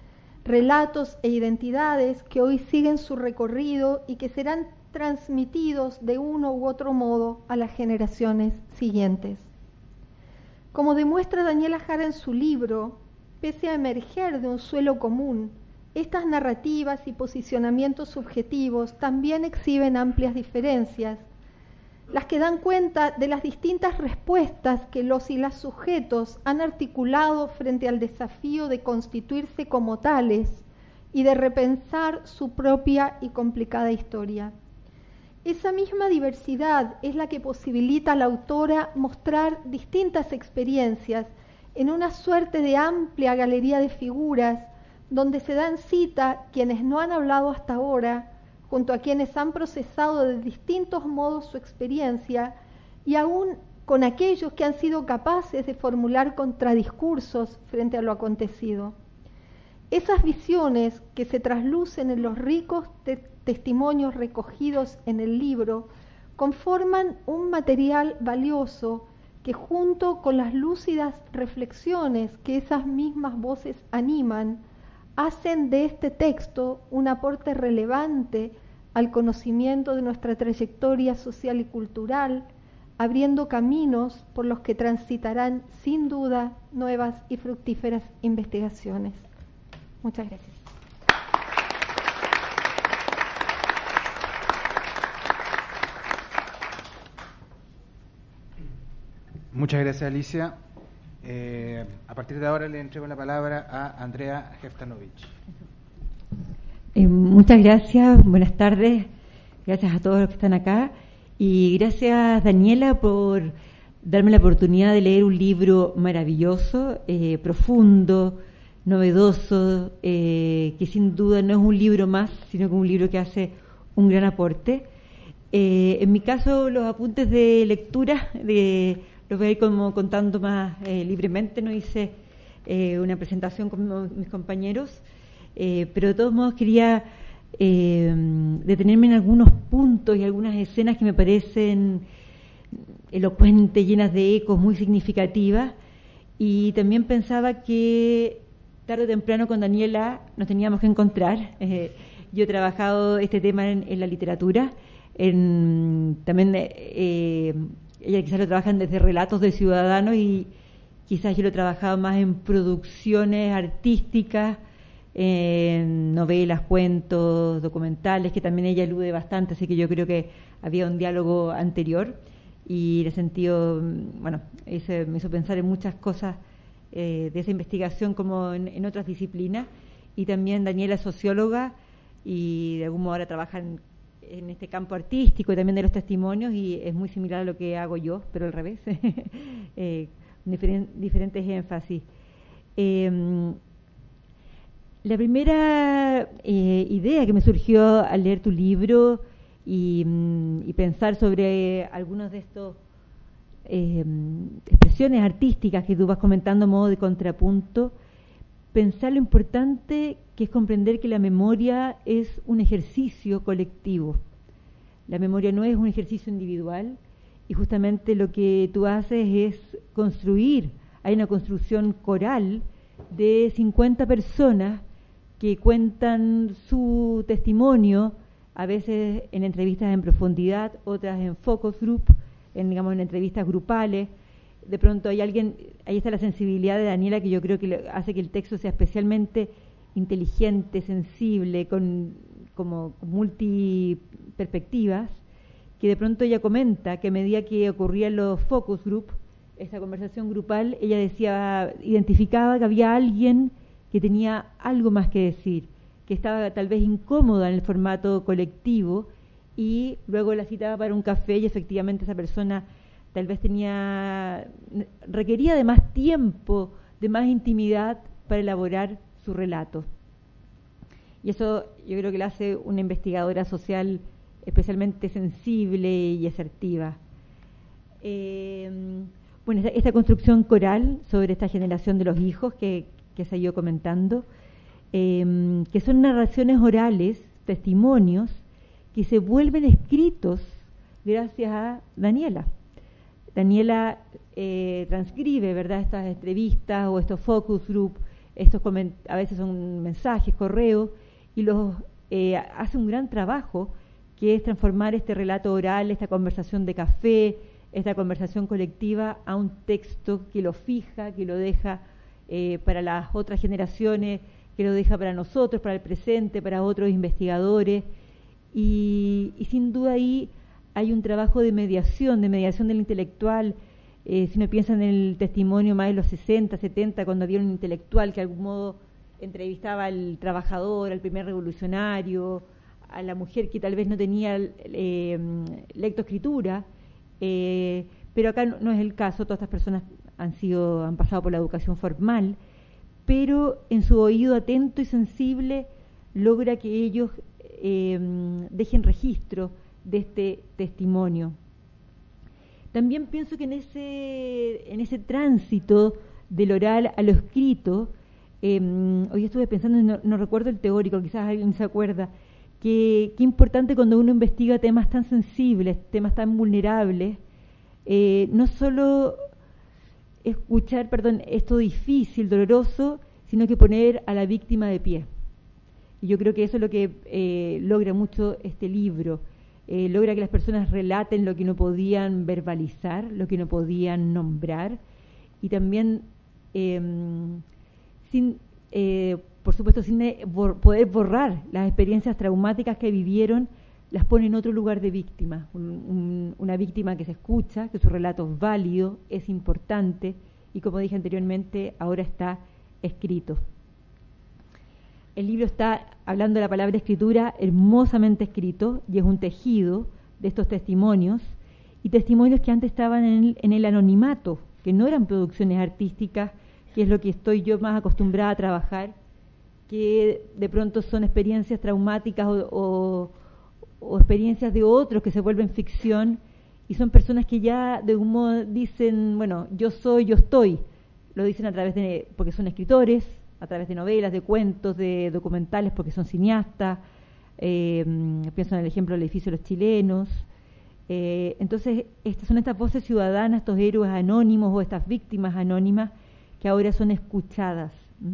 Relatos e identidades que hoy siguen su recorrido y que serán transmitidos de uno u otro modo a las generaciones siguientes. Como demuestra Daniela Jara en su libro, pese a emerger de un suelo común, estas narrativas y posicionamientos subjetivos también exhiben amplias diferencias, las que dan cuenta de las distintas respuestas que los y las sujetos han articulado frente al desafío de constituirse como tales y de repensar su propia y complicada historia. Esa misma diversidad es la que posibilita a la autora mostrar distintas experiencias en una suerte de amplia galería de figuras donde se dan cita quienes no han hablado hasta ahora, junto a quienes han procesado de distintos modos su experiencia y aún con aquellos que han sido capaces de formular contradiscursos frente a lo acontecido. Esas visiones que se traslucen en los ricos te testimonios recogidos en el libro conforman un material valioso que, junto con las lúcidas reflexiones que esas mismas voces animan, hacen de este texto un aporte relevante al conocimiento de nuestra trayectoria social y cultural, abriendo caminos por los que transitarán sin duda nuevas y fructíferas investigaciones. Muchas gracias. Muchas gracias, Alicia. Eh, a partir de ahora le entrego la palabra a Andrea Jeftanovich. Eh, muchas gracias, buenas tardes, gracias a todos los que están acá y gracias, Daniela, por darme la oportunidad de leer un libro maravilloso, eh, profundo, novedoso, eh, que sin duda no es un libro más, sino que un libro que hace un gran aporte. Eh, en mi caso, los apuntes de lectura de los voy a ir como contando más eh, libremente, no hice eh, una presentación con mis compañeros, eh, pero de todos modos quería eh, detenerme en algunos puntos y algunas escenas que me parecen elocuentes, llenas de ecos, muy significativas, y también pensaba que tarde o temprano con Daniela nos teníamos que encontrar. Eh, yo he trabajado este tema en, en la literatura, en, también... Eh, Ella quizás lo trabajan desde relatos de ciudadanos y quizás yo lo he trabajado más en producciones artísticas, en novelas, cuentos, documentales, que también ella elude bastante, así que yo creo que había un diálogo anterior y en ese sentido, bueno, ese me hizo pensar en muchas cosas eh, de esa investigación como en, en otras disciplinas. Y también Daniela es socióloga y de algún modo ahora trabaja en en este campo artístico y también de los testimonios, y es muy similar a lo que hago yo, pero al revés, eh, diferen, diferentes énfasis. Eh, la primera eh, idea que me surgió al leer tu libro y, y pensar sobre algunos de estos eh, expresiones artísticas que tú vas comentando a modo de contrapunto, pensar lo importante que es comprender que la memoria es un ejercicio colectivo. La memoria no es un ejercicio individual y justamente lo que tú haces es construir, hay una construcción coral de cincuenta personas que cuentan su testimonio a veces en entrevistas en profundidad, otras en focus group, en, digamos, en entrevistas grupales. De pronto hay alguien, ahí está la sensibilidad de Daniela, que yo creo que hace que el texto sea especialmente inteligente, sensible, con como multiperspectivas, que de pronto ella comenta que a medida que ocurrían los focus group, esta conversación grupal, ella decía, identificaba que había alguien que tenía algo más que decir, que estaba tal vez incómoda en el formato colectivo, y luego la citaba para un café y efectivamente esa persona tal vez tenía, requería de más tiempo, de más intimidad para elaborar su relato. Y eso yo creo que la hace una investigadora social especialmente sensible y asertiva. Eh, bueno, esta, esta construcción coral sobre esta generación de los hijos que, que se ha ido comentando, eh, que son narraciones orales, testimonios, que se vuelven escritos gracias a Daniela. Daniela eh, transcribe, ¿verdad?, estas entrevistas o estos focus group, estos a veces son mensajes, correos, y los eh, hace un gran trabajo, que es transformar este relato oral, esta conversación de café, esta conversación colectiva, a un texto que lo fija, que lo deja eh, para las otras generaciones, que lo deja para nosotros, para el presente, para otros investigadores, y, y sin duda ahí hay un trabajo de mediación, de mediación del intelectual. Eh, si uno piensa en el testimonio más de los sesenta, setenta, cuando había un intelectual que de algún modo entrevistaba al trabajador, al primer revolucionario, a la mujer que tal vez no tenía eh, lectoescritura, eh, pero acá no, no es el caso. Todas estas personas han sido, han pasado por la educación formal, pero en su oído atento y sensible logra que ellos eh, dejen registro de este testimonio. También pienso que en ese, en ese tránsito del oral a lo escrito, eh, hoy estuve pensando, no, no recuerdo el teórico, quizás alguien se acuerda, que qué importante cuando uno investiga temas tan sensibles, temas tan vulnerables, eh, no solo escuchar, perdón, esto difícil, doloroso, sino que poner a la víctima de pie. Y yo creo que eso es lo que eh, logra mucho este libro. Eh, logra que las personas relaten lo que no podían verbalizar, lo que no podían nombrar, y también eh, sin, eh, por supuesto, sin eh, bor- poder borrar las experiencias traumáticas que vivieron, las pone en otro lugar de víctima, un, un, una víctima que se escucha, que su relato es válido, es importante, y como dije anteriormente, ahora está escrito. El libro está, hablando de la palabra escritura, hermosamente escrito, y es un tejido de estos testimonios, y testimonios que antes estaban en el, en el anonimato, que no eran producciones artísticas, que es lo que estoy yo más acostumbrada a trabajar, que de pronto son experiencias traumáticas o, o, o experiencias de otros que se vuelven ficción, y son personas que ya de un modo dicen, bueno, yo soy, yo estoy, lo dicen a través de, porque son escritores, a través de novelas, de cuentos, de documentales, porque son cineastas. Eh, pienso en el ejemplo del edificio de los chilenos. Eh, entonces, estas son estas voces ciudadanas, estos héroes anónimos o estas víctimas anónimas que ahora son escuchadas.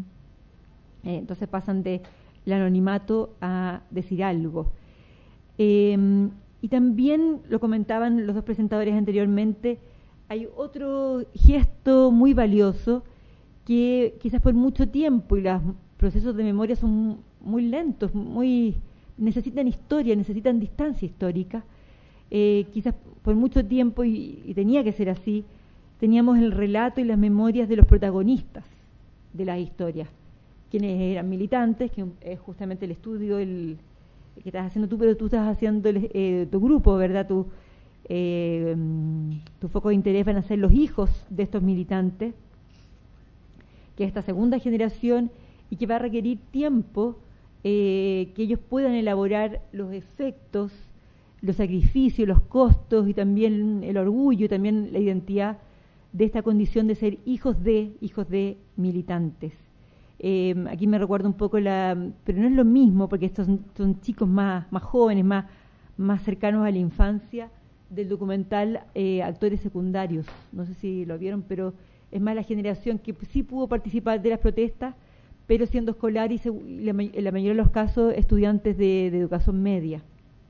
Eh, entonces pasan del anonimato a decir algo. Eh, y también, lo comentaban los dos presentadores anteriormente, hay otro gesto muy valioso, que quizás por mucho tiempo, y los procesos de memoria son muy lentos, muy necesitan historia, necesitan distancia histórica, eh, quizás por mucho tiempo, y, y tenía que ser así, teníamos el relato y las memorias de los protagonistas de las historias, quienes eran militantes, que es justamente el estudio el, el que estás haciendo tú, pero tú estás haciendo el, eh, tu grupo, ¿verdad? Tu, eh, tu foco de interés van a ser los hijos de estos militantes, que es esta segunda generación, y que va a requerir tiempo, eh, que ellos puedan elaborar los efectos, los sacrificios, los costos, y también el orgullo, y también la identidad de esta condición de ser hijos de, hijos de militantes. Eh, aquí me recuerdo un poco la, pero no es lo mismo, porque estos son, son chicos más, más jóvenes, más, más cercanos a la infancia, del documental eh, Actores Secundarios. No sé si lo vieron, pero es más la generación que sí pudo participar de las protestas, pero siendo escolar y, se, y la, en la mayoría de los casos estudiantes de, de educación media.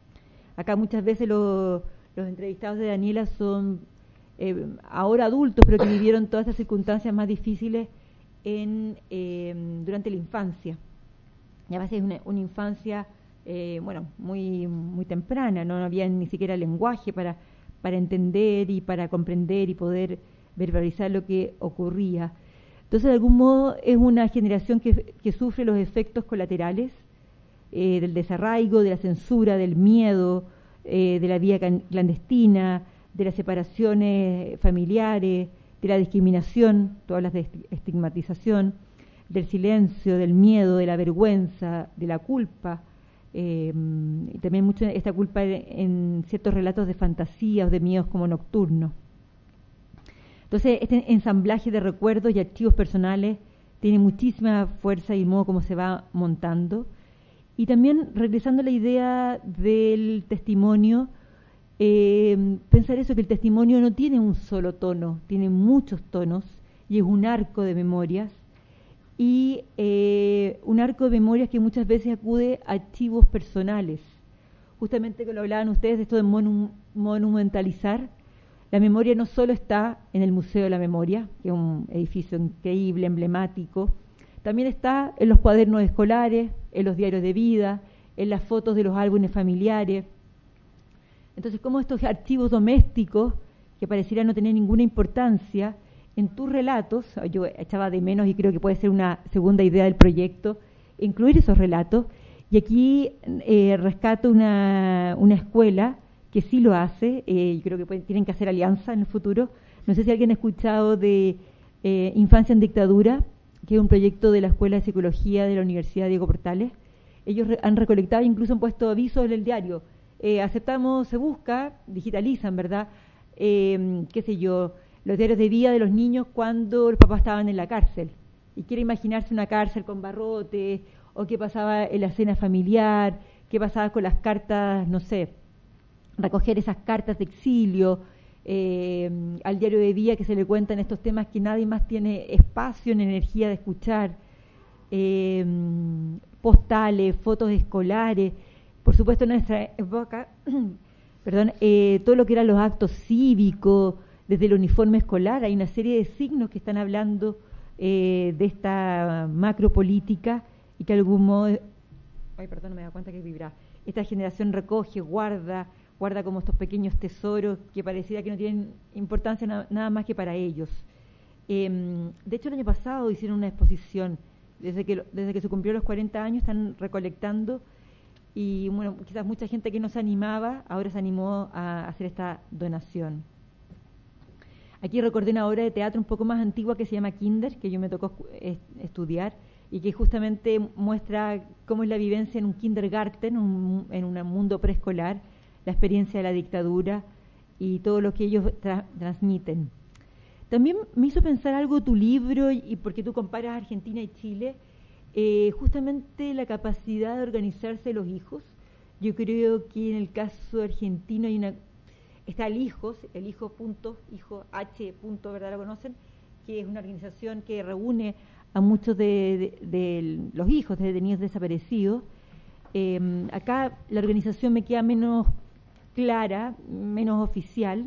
Acá muchas veces lo, los entrevistados de Daniela son eh, ahora adultos, pero que vivieron todas estas circunstancias más difíciles en, eh, durante la infancia. Y a veces es una, una infancia eh, bueno, muy, muy temprana, ¿no? No había ni siquiera lenguaje para, para entender y para comprender y poder verbalizar lo que ocurría. Entonces, de algún modo, es una generación que, que sufre los efectos colaterales eh, del desarraigo, de la censura, del miedo, eh, de la vida clandestina, de las separaciones familiares, de la discriminación, todas las de estigmatización, del silencio, del miedo, de la vergüenza, de la culpa, eh, y también mucho esta culpa en ciertos relatos de fantasía o de miedos como nocturnos. Entonces, este ensamblaje de recuerdos y archivos personales tiene muchísima fuerza y el modo como se va montando. Y también, regresando a la idea del testimonio, eh, pensar eso, que el testimonio no tiene un solo tono, tiene muchos tonos y es un arco de memorias. Y eh, un arco de memorias que muchas veces acude a archivos personales. Justamente que lo hablaban ustedes de esto de monu monumentalizar. La memoria no solo está en el Museo de la Memoria, que es un edificio increíble, emblemático, también está en los cuadernos escolares, en los diarios de vida, en las fotos de los álbumes familiares. Entonces, cómo estos archivos domésticos, que parecieran no tener ninguna importancia, en tus relatos, yo echaba de menos y creo que puede ser una segunda idea del proyecto, incluir esos relatos, y aquí eh, rescato una, una escuela que sí lo hace, eh, y creo que pueden, tienen que hacer alianza en el futuro. No sé si alguien ha escuchado de eh, Infancia en Dictadura, que es un proyecto de la Escuela de Psicología de la Universidad Diego Portales. Ellos re han recolectado, incluso han puesto avisos en el diario. Eh, aceptamos, se busca, digitalizan, ¿verdad? Eh, qué sé yo, los diarios de vida de los niños cuando los papás estaban en la cárcel. Y quiere imaginarse una cárcel con barrotes, o qué pasaba en la cena familiar, qué pasaba con las cartas, no sé, recoger esas cartas de exilio, eh, al diario de vida que se le cuentan estos temas que nadie más tiene espacio ni energía de escuchar, eh, postales, fotos escolares, por supuesto en nuestra época, perdón, eh, todo lo que eran los actos cívicos, desde el uniforme escolar, hay una serie de signos que están hablando eh, de esta macropolítica y que de algún modo, ay perdón, no me da cuenta que vibra, esta generación recoge, guarda, guarda como estos pequeños tesoros que pareciera que no tienen importancia na nada más que para ellos. Eh, de hecho, el año pasado hicieron una exposición, desde que, desde que se cumplió los cuarenta años están recolectando y bueno, quizás mucha gente que no se animaba, ahora se animó a hacer esta donación. Aquí recordé una obra de teatro un poco más antigua que se llama Kinder, que yo me tocó estudiar, y que justamente muestra cómo es la vivencia en un kindergarten, un, en un mundo preescolar, la experiencia de la dictadura y todo lo que ellos tra transmiten. También me hizo pensar algo tu libro, y porque tú comparas Argentina y Chile, eh, justamente la capacidad de organizarse de los hijos. Yo creo que en el caso argentino hay una, está el Hijos, el Hijo punto, Hijo H punto, ¿verdad? ¿Lo conocen? Que es una organización que reúne a muchos de, de, de los hijos de detenidos desaparecidos. Eh, acá la organización me queda menos clara, menos oficial.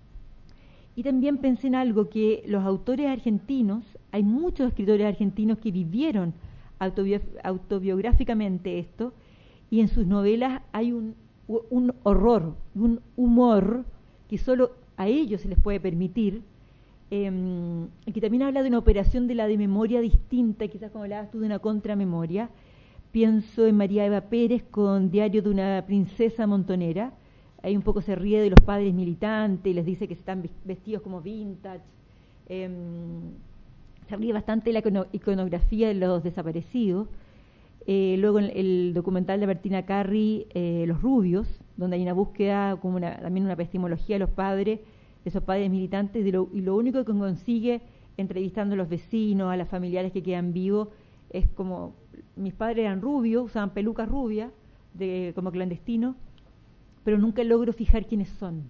Y también pensé en algo, que los autores argentinos, hay muchos escritores argentinos que vivieron autobi autobiográficamente esto, y en sus novelas hay un, un horror, un humor que solo a ellos se les puede permitir, eh, que también habla de una operación de la de memoria distinta, quizás como hablabas tú de una contramemoria. Pienso en María Eva Pérez con Diario de una princesa montonera. Ahí un poco se ríe de los padres militantes y les dice que están vestidos como vintage. Eh, se ríe bastante de la iconografía de los desaparecidos. Eh, luego el, el documental de Bertina Carri, eh, Los Rubios, donde hay una búsqueda, como una, también una epistemología de los padres, de esos padres militantes, de lo, y lo único que consigue entrevistando a los vecinos, a las familiares que quedan vivos, es como, mis padres eran rubios, usaban pelucas rubias, de, como clandestinos, pero nunca logro fijar quiénes son.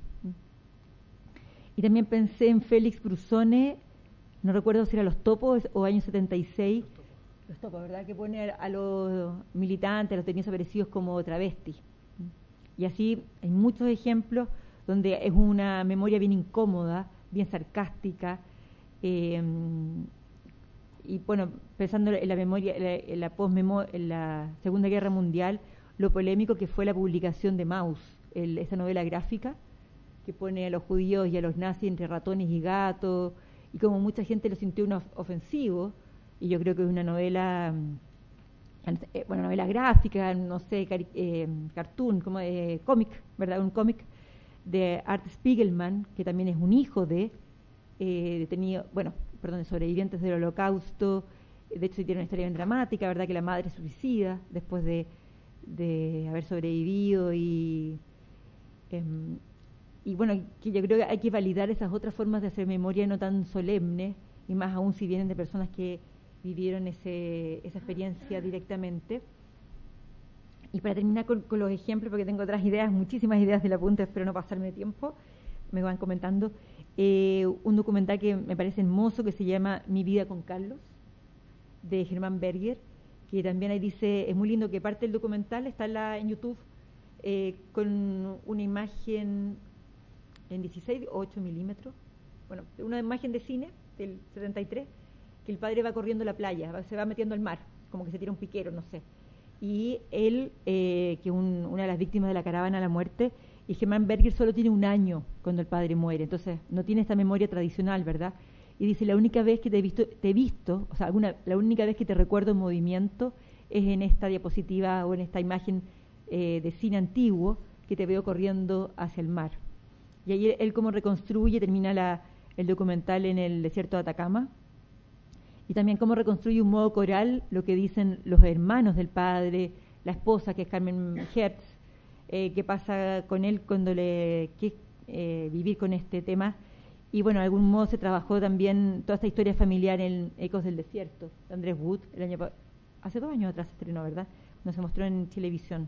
Y también pensé en Félix Cruzone, no recuerdo si era Los Topos o año setenta y seis, Los Topos, ¿verdad? Que pone a los militantes, a los detenidos desaparecidos como travestis. Y así hay muchos ejemplos donde es una memoria bien incómoda, bien sarcástica, eh, y bueno, pensando en la memoria, en la, en la posmemo- en la Segunda Guerra Mundial, lo polémico que fue la publicación de Maus, el, esta novela gráfica que pone a los judíos y a los nazis entre ratones y gatos, y como mucha gente lo sintió un of- ofensivo, y yo creo que es una novela, eh, bueno, novela gráfica, no sé, cari- eh, cartoon, como eh, cómic, ¿verdad? Un cómic de Art Spiegelman, que también es un hijo de eh, detenido, bueno, perdón, de sobrevivientes del Holocausto. De hecho tiene una historia bien dramática, ¿verdad? Que la madre se suicida después de, de haber sobrevivido y eh, y bueno, que yo creo que hay que validar esas otras formas de hacer memoria no tan solemnes, y más aún si vienen de personas que vivieron ese, esa experiencia directamente. Y para terminar con, con los ejemplos, porque tengo otras ideas, muchísimas ideas de la punta, espero no pasarme de tiempo, me van comentando, eh, un documental que me parece hermoso que se llama Mi vida con Carlos, de Germán Berger, que también ahí dice, es muy lindo, que parte del documental está en, la, en YouTube eh, con una imagen en dieciséis o ocho milímetros, bueno, una imagen de cine del setenta y tres, que el padre va corriendo la playa, va, se va metiendo al mar, como que se tira un piquero, no sé. Y él, eh, que es un, una de las víctimas de la caravana a la muerte, y Germán Berger solo tiene un año cuando el padre muere, entonces no tiene esta memoria tradicional, ¿verdad? Y dice, la única vez que te he visto, te he visto o sea, alguna, la única vez que te recuerdo en movimiento es en esta diapositiva o en esta imagen eh, de cine antiguo que te veo corriendo hacia el mar. Y ahí él, él como reconstruye, termina la, el documental en el desierto de Atacama, y también cómo reconstruye un modo coral lo que dicen los hermanos del padre, la esposa, que es Carmen Hertz, eh, qué pasa con él cuando le quiere eh, vivir con este tema. Y bueno, de algún modo se trabajó también toda esta historia familiar en Ecos del Desierto, de Andrés Wood, el año, hace dos años atrás se estrenó, ¿verdad? Nos se mostró en televisión.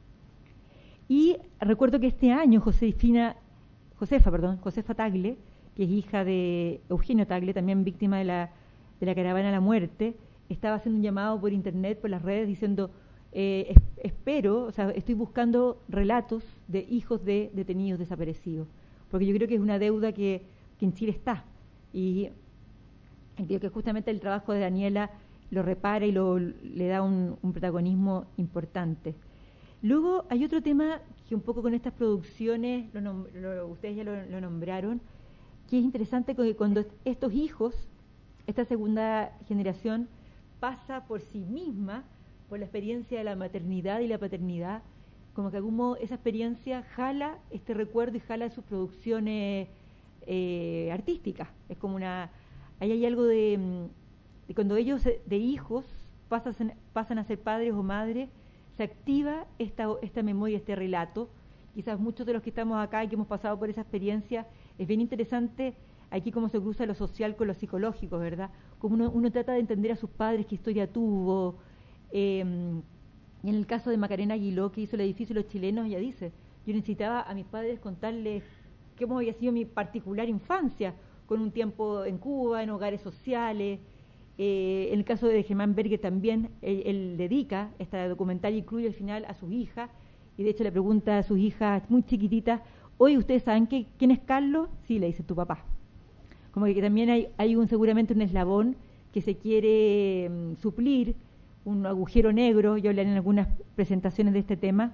Y recuerdo que este año Josefina, Josefa, perdón, Josefa Tagle, que es hija de Eugenio Tagle, también víctima de la de la caravana a la muerte, estaba haciendo un llamado por internet, por las redes, diciendo, eh, es, espero, o sea, estoy buscando relatos de hijos de detenidos desaparecidos, porque yo creo que es una deuda que, que en Chile está, y, y creo que justamente el trabajo de Daniela lo repara y lo, le da un, un protagonismo importante. Luego hay otro tema que un poco con estas producciones, lo nom- lo, ustedes ya lo, lo nombraron, que es interesante que cuando estos hijos, esta segunda generación, pasa por sí misma, por la experiencia de la maternidad y la paternidad, como que de algún modo esa experiencia jala este recuerdo y jala sus producciones eh, artísticas. Es como una... Ahí hay algo de, de cuando ellos de hijos pasan, pasan a ser padres o madres, se activa esta, esta memoria, este relato. Quizás muchos de los que estamos acá y que hemos pasado por esa experiencia, es bien interesante aquí cómo se cruza lo social con lo psicológico, ¿verdad? Como uno, uno trata de entender a sus padres, qué historia tuvo. Eh, y en el caso de Macarena Aguiló, que hizo el edificio de los chilenos, ella dice, yo necesitaba a mis padres contarles cómo había sido mi particular infancia, con un tiempo en Cuba, en hogares sociales. Eh, en el caso de Germán Berger también, él, él dedica esta documental y incluye al final a sus hijas, y de hecho le pregunta a sus hijas muy chiquititas, oye, ¿ustedes saben qué, quién es Carlos? Sí, le dice, tu papá. Como que también hay, hay un seguramente un eslabón que se quiere um, suplir, un agujero negro, yo hablé en algunas presentaciones de este tema,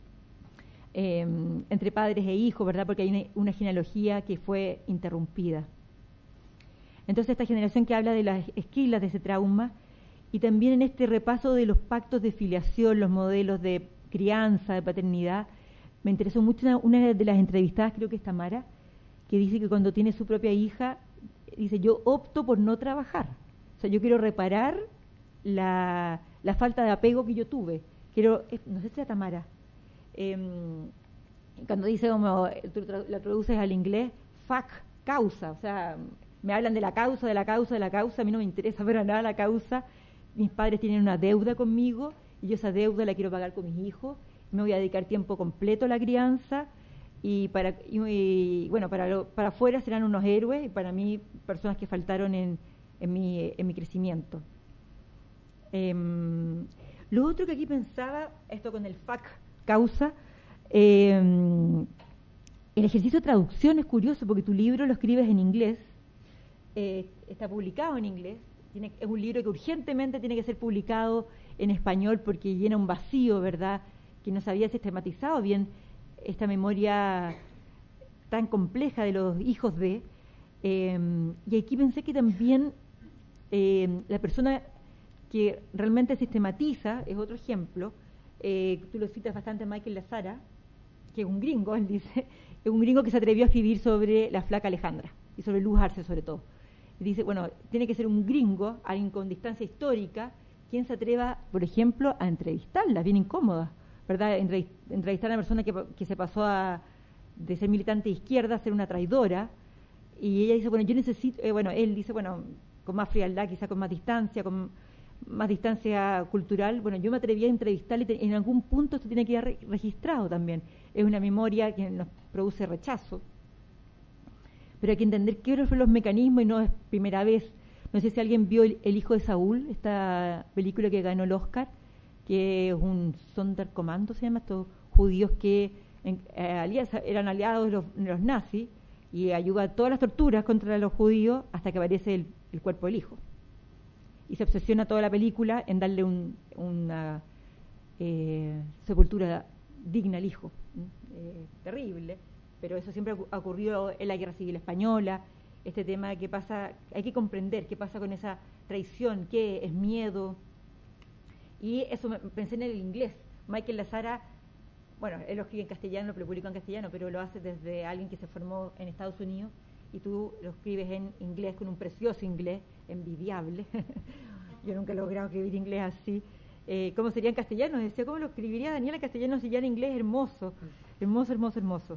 eh, entre padres e hijos, ¿verdad? Porque hay una, una genealogía que fue interrumpida. Entonces esta generación que habla de las esquilas de ese trauma, y también en este repaso de los pactos de filiación, los modelos de crianza, de paternidad, me interesó mucho una, una de las entrevistadas, creo que es Tamara, que dice que cuando tiene su propia hija, dice, yo opto por no trabajar. O sea, yo quiero reparar la, la falta de apego que yo tuve. Quiero, no sé si era Tamara, eh, cuando dice, como la traduces al inglés, fuck, causa. O sea, me hablan de la causa, de la causa, de la causa, a mí no me interesa para nada la causa. Mis padres tienen una deuda conmigo y yo esa deuda la quiero pagar con mis hijos. Me voy a dedicar tiempo completo a la crianza. Y para y, y, bueno para lo, para afuera serán unos héroes, y para mí personas que faltaron en, en, mi, en mi crecimiento. Eh, lo otro que aquí pensaba, esto con el fuck causa, Eh, el ejercicio de traducción es curioso porque tu libro lo escribes en inglés, eh, está publicado en inglés, tiene, es un libro que urgentemente tiene que ser publicado en español porque llena un vacío, ¿verdad?, que no se había sistematizado bien esta memoria tan compleja de los hijos de... Eh, y aquí pensé que también eh, la persona que realmente sistematiza, es otro ejemplo, eh, tú lo citas bastante, Michael Lazara, que es un gringo, él dice, es un gringo que se atrevió a escribir sobre la flaca Alejandra, y sobre Luz Arce sobre todo. Y dice, bueno, tiene que ser un gringo, alguien con distancia histórica, quien se atreva, por ejemplo, a entrevistarla, bien incómoda, ¿verdad? Entrevistar a una persona que, que se pasó a, de ser militante de izquierda a ser una traidora, y ella dice, bueno, yo necesito, eh, bueno, él dice, bueno, con más frialdad, quizá con más distancia, con más distancia cultural, bueno, yo me atreví a entrevistarle y en algún punto esto tiene que ir re registrado también. Es una memoria que nos produce rechazo, pero hay que entender qué fueron los mecanismos y no es primera vez. No sé si alguien vio El, el hijo de Saúl, esta película que ganó el Oscar, que es un Sonderkommando, se llama, estos judíos que en, eh, alias, eran aliados de los, de los nazis y ayuda a todas las torturas contra los judíos hasta que aparece el, el cuerpo del hijo. Y se obsesiona toda la película en darle un, una eh, sepultura digna al hijo. Eh, terrible, pero eso siempre ha ocurrido en la Guerra Civil Española, este tema de qué pasa, hay que comprender qué pasa con esa traición, qué es miedo. Y eso me, pensé en el inglés. Michael Lazara, bueno, él lo escribe en castellano, lo publicó en castellano, pero lo hace desde alguien que se formó en Estados Unidos, y tú lo escribes en inglés con un precioso inglés, envidiable. Yo nunca he logrado escribir inglés así. Eh, ¿Cómo sería en castellano? Decía, ¿cómo lo escribiría Daniela en castellano si ya en inglés? Hermoso, hermoso, hermoso, hermoso.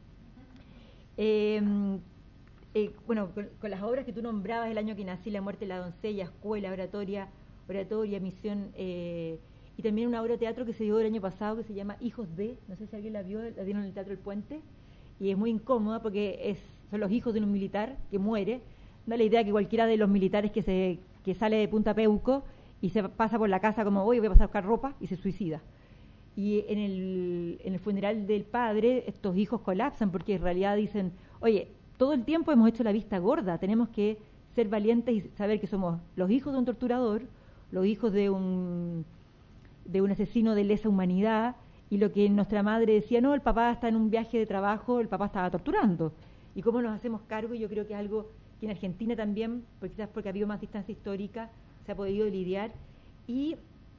Eh, eh, bueno, con, con las obras que tú nombrabas, El año que nací, La muerte de la doncella, Escuela, Oratoria, Oratoria, Misión, eh, y también una obra de teatro que se dio el año pasado que se llama Hijos de, no sé si alguien la vio, la dieron en el Teatro El Puente, y es muy incómoda porque es, son los hijos de un militar que muere. Da la idea que cualquiera de los militares que se que sale de Punta Peuco y se pasa por la casa como voy, voy a pasar a buscar ropa, y se suicida. Y en el, en el funeral del padre, estos hijos colapsan porque en realidad dicen, oye, todo el tiempo hemos hecho la vista gorda, tenemos que ser valientes y saber que somos los hijos de un torturador, los hijos de un, de un asesino de lesa humanidad, y lo que nuestra madre decía, no, el papá está en un viaje de trabajo, el papá estaba torturando. Y cómo nos hacemos cargo, y yo creo que es algo que en Argentina también, porque quizás porque ha habido más distancia histórica, se ha podido lidiar. Y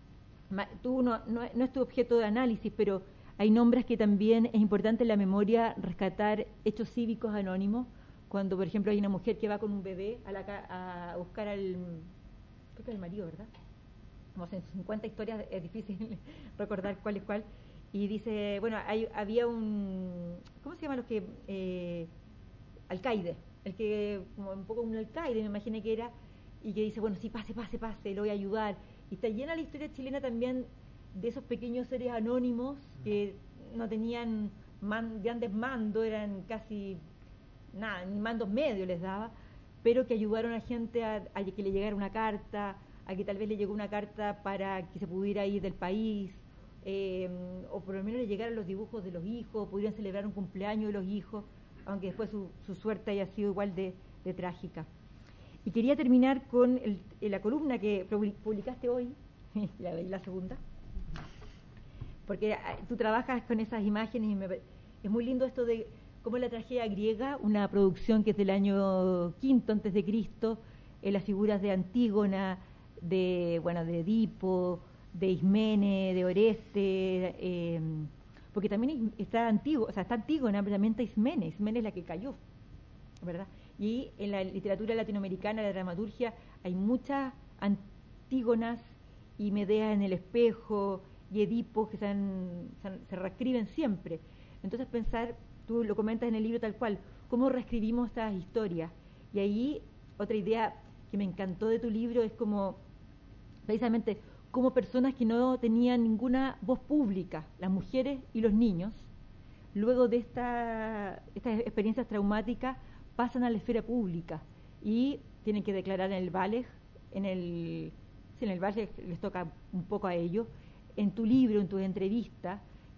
tú no, no, no es tu objeto de análisis, pero hay nombres que también es importante en la memoria rescatar hechos cívicos anónimos, cuando por ejemplo hay una mujer que va con un bebé a, la, a buscar al, creo que al marido, ¿verdad? Como en cincuenta historias es difícil recordar cuál es cuál, y dice, bueno, hay, había un, ¿cómo se llaman los que? Eh, alcaide, el que, como un poco un alcaide, me imaginé que era, y que dice, bueno, sí, pase, pase, pase, lo voy a ayudar. Y está llena la historia chilena también de esos pequeños seres anónimos que no tenían man, grandes mandos, eran casi nada, ni mandos medios les daba, pero que ayudaron a gente a, a que le llegara una carta, a que tal vez le llegó una carta para que se pudiera ir del país, eh, o por lo menos le llegaran los dibujos de los hijos, pudieran celebrar un cumpleaños de los hijos, aunque después su, su suerte haya sido igual de, de trágica. Y quería terminar con el, la columna que publicaste hoy, la, la segunda, porque tú trabajas con esas imágenes y me, es muy lindo esto de cómo la tragedia griega, una producción que es del año quinto antes de Cristo, en las figuras de Antígona, de bueno de Edipo, de Ismene, de Oreste, eh, porque también está Antígona, o sea, está Antígona, pero también está Ismene, Ismene es la que cayó, ¿verdad? Y en la literatura latinoamericana, la dramaturgia, hay muchas Antígonas y Medea en el espejo y Edipo que se, han, se, han, se reescriben siempre. Entonces pensar, tú lo comentas en el libro tal cual, cómo reescribimos estas historias. Y ahí otra idea que me encantó de tu libro es como, precisamente, como personas que no tenían ninguna voz pública, las mujeres y los niños, luego de esta, estas experiencias traumáticas, pasan a la esfera pública y tienen que declarar en el Valle, en el, sí, en el Valle les toca un poco a ellos, en tu libro, en tus entrevistas,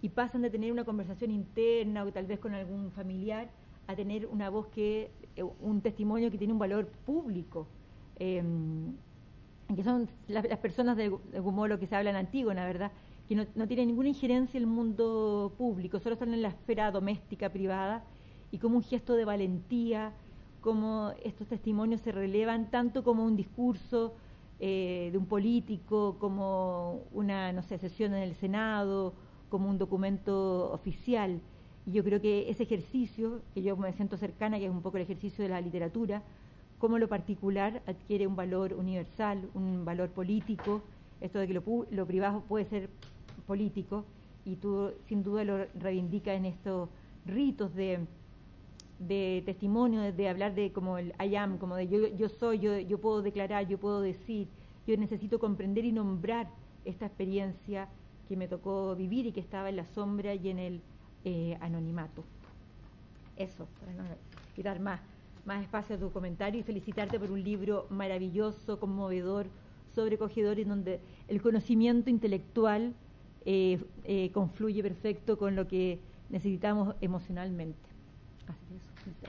y pasan de tener una conversación interna o tal vez con algún familiar a tener una voz que, eh, un testimonio que tiene un valor público, eh, que son las, las personas de, de algún modo lo que se habla en Antígona, ¿verdad?, que no, no tienen ninguna injerencia en el mundo público, solo están en la esfera doméstica, privada, y como un gesto de valentía, como estos testimonios se relevan tanto como un discurso eh, de un político, como una, no sé, sesión en el Senado, como un documento oficial. Y yo creo que ese ejercicio, que yo me siento cercana, que es un poco el ejercicio de la literatura, cómo lo particular adquiere un valor universal, un valor político, esto de que lo, lo privado puede ser político, y tú sin duda lo reivindicas en estos ritos de, de testimonio, de, de hablar de como el I am, como de yo, yo soy, yo, yo puedo declarar, yo puedo decir, yo necesito comprender y nombrar esta experiencia que me tocó vivir y que estaba en la sombra y en el eh, anonimato. Eso, para no dar más, más espacio a tu comentario, y felicitarte por un libro maravilloso, conmovedor, sobrecogedor, en donde el conocimiento intelectual eh, eh, confluye perfecto con lo que necesitamos emocionalmente. Así es.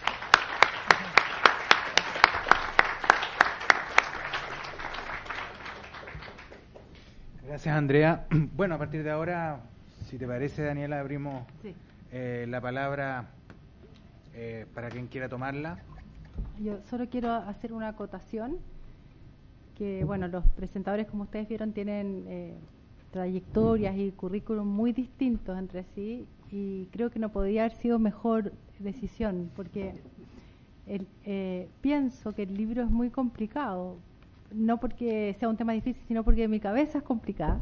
Gracias, Andrea. Bueno, a partir de ahora, si te parece, Daniela, abrimos Sí. eh, la palabra eh, para quien quiera tomarla. Yo solo quiero hacer una acotación, que bueno, los presentadores, como ustedes vieron, tienen eh, trayectorias y currículum muy distintos entre sí, y creo que no podría haber sido mejor decisión, porque el, eh, pienso que el libro es muy complicado, no porque sea un tema difícil, sino porque mi cabeza es complicada.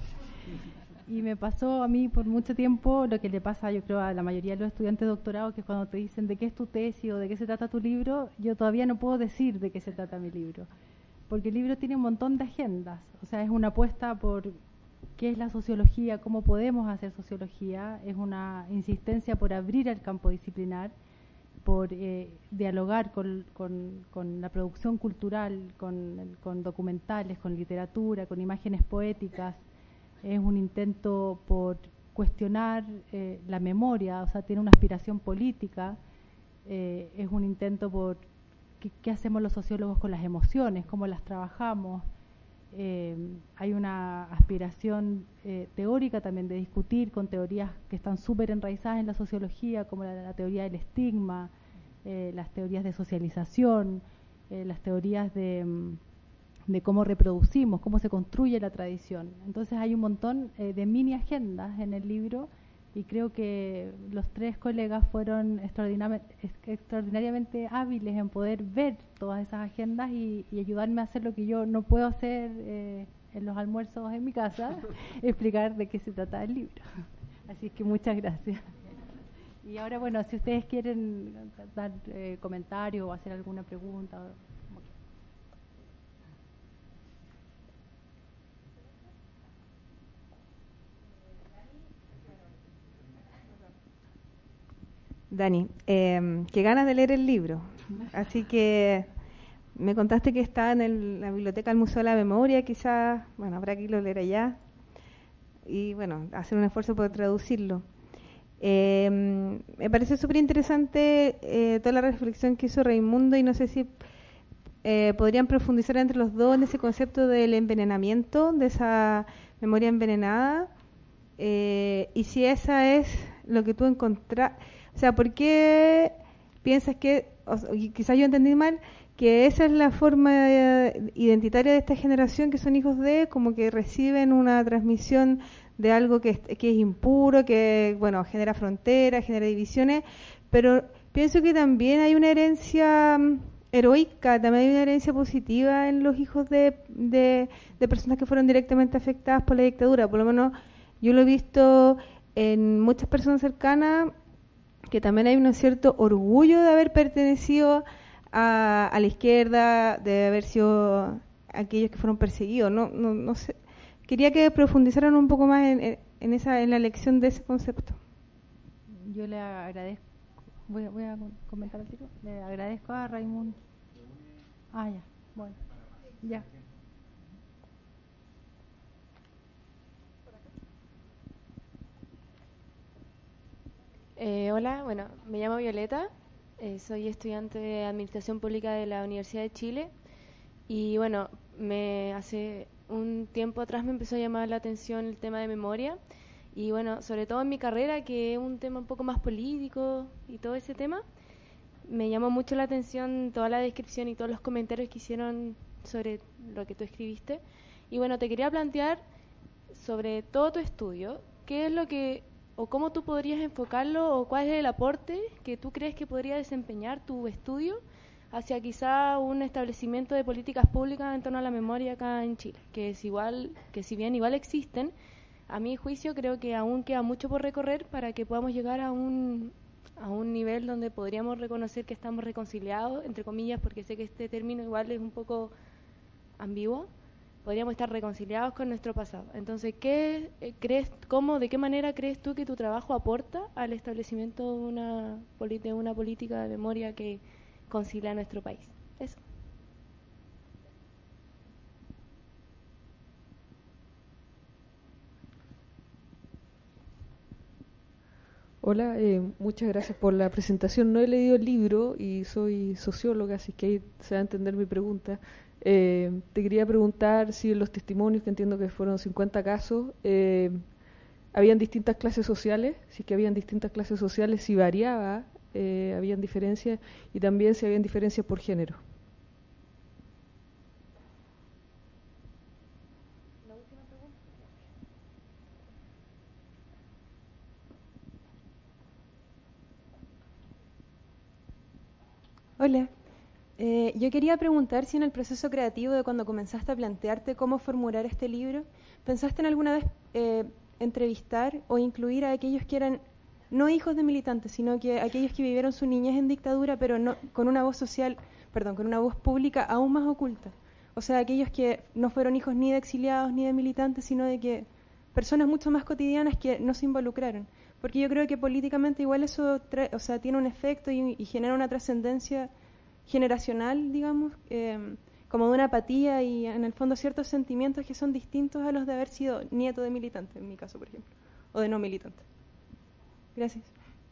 Y me pasó a mí por mucho tiempo lo que le pasa, yo creo, a la mayoría de los estudiantes de doctorado, que cuando te dicen de qué es tu tesis o de qué se trata tu libro, yo todavía no puedo decir de qué se trata mi libro, porque el libro tiene un montón de agendas. O sea, es una apuesta por qué es la sociología, cómo podemos hacer sociología, es una insistencia por abrir el campo disciplinar, por eh, dialogar con, con, con la producción cultural, con, con documentales, con literatura, con imágenes poéticas. Es un intento por cuestionar eh, la memoria, o sea, tiene una aspiración política, eh, es un intento por qué, qué hacemos los sociólogos con las emociones, cómo las trabajamos. Eh, hay una aspiración eh, teórica también de discutir con teorías que están súper enraizadas en la sociología, como la, la teoría del estigma, eh, las teorías de socialización, eh, las teorías de, de cómo reproducimos, cómo se construye la tradición. Entonces hay un montón eh, de mini agendas en el libro, y creo que los tres colegas fueron extraordinariamente, extraordinariamente hábiles en poder ver todas esas agendas y, y ayudarme a hacer lo que yo no puedo hacer eh, en los almuerzos en mi casa, explicar de qué se trata el libro. Así que muchas gracias. Y ahora, bueno, si ustedes quieren dar eh, comentarios o hacer alguna pregunta. Dani, eh, qué ganas de leer el libro. Así que me contaste que está en el, la biblioteca del Museo de la Memoria, quizás, bueno, habrá que irlo a leer allá. Y bueno, hacer un esfuerzo por traducirlo. Eh, me pareció súper interesante eh, toda la reflexión que hizo Raimundo, y no sé si eh, podrían profundizar entre los dos en ese concepto del envenenamiento, de esa memoria envenenada, eh, y si esa es lo que tú encontraste. O sea, ¿por qué piensas que, o quizás yo entendí mal, que esa es la forma eh, identitaria de esta generación, que son hijos de, como que reciben una transmisión de algo que es, que es impuro, que, bueno, genera fronteras, genera divisiones, pero pienso que también hay una herencia um, heroica, también hay una herencia positiva en los hijos de, de, de personas que fueron directamente afectadas por la dictadura. Por lo menos yo lo he visto en muchas personas cercanas, que también hay un cierto orgullo de haber pertenecido a, a la izquierda, de haber sido aquellos que fueron perseguidos. No, no, no sé. Quería que profundizaran un poco más en, en esa, en la elección de ese concepto. Yo le agradezco, voy, voy a comentar el tiro, le agradezco a Raimundo. Ah, ya, bueno, ya. Eh, hola, bueno, me llamo Violeta, eh, soy estudiante de Administración Pública de la Universidad de Chile y bueno, me hace un tiempo atrás me empezó a llamar la atención el tema de memoria y bueno, sobre todo en mi carrera, que es un tema un poco más político y todo ese tema, me llamó mucho la atención toda la descripción y todos los comentarios que hicieron sobre lo que tú escribiste. Y bueno, te quería plantear sobre todo tu estudio, qué es lo que, o cómo tú podrías enfocarlo, o cuál es el aporte que tú crees que podría desempeñar tu estudio hacia quizá un establecimiento de políticas públicas en torno a la memoria acá en Chile, que es igual, que si bien igual existen, a mi juicio creo que aún queda mucho por recorrer para que podamos llegar a un, a un nivel donde podríamos reconocer que estamos reconciliados, entre comillas, porque sé que este término igual es un poco ambiguo, podríamos estar reconciliados con nuestro pasado. Entonces, ¿qué eh, crees, cómo, de qué manera crees tú que tu trabajo aporta al establecimiento de una, de una política de memoria que concilia a nuestro país? Eso. Hola, eh, muchas gracias por la presentación. No he leído el libro y soy socióloga, así que ahí se va a entender mi pregunta. Eh, te quería preguntar si en los testimonios, que entiendo que fueron cincuenta casos, eh, habían distintas clases sociales, si es que habían distintas clases sociales, si variaba, eh, habían diferencias, y también si habían diferencias por género. Hola, eh, yo quería preguntar si en el proceso creativo de cuando comenzaste a plantearte cómo formular este libro, ¿pensaste en alguna vez eh, entrevistar o incluir a aquellos que eran no hijos de militantes, sino que aquellos que vivieron su niñez en dictadura, pero no con una voz social, perdón, con una voz pública aún más oculta? O sea, aquellos que no fueron hijos ni de exiliados ni de militantes, sino de que personas mucho más cotidianas que no se involucraron. Porque yo creo que políticamente igual eso o sea, tiene un efecto y, y genera una trascendencia generacional, digamos, eh, como de una apatía y en el fondo ciertos sentimientos que son distintos a los de haber sido nieto de militante, en mi caso, por ejemplo, o de no militante. Gracias.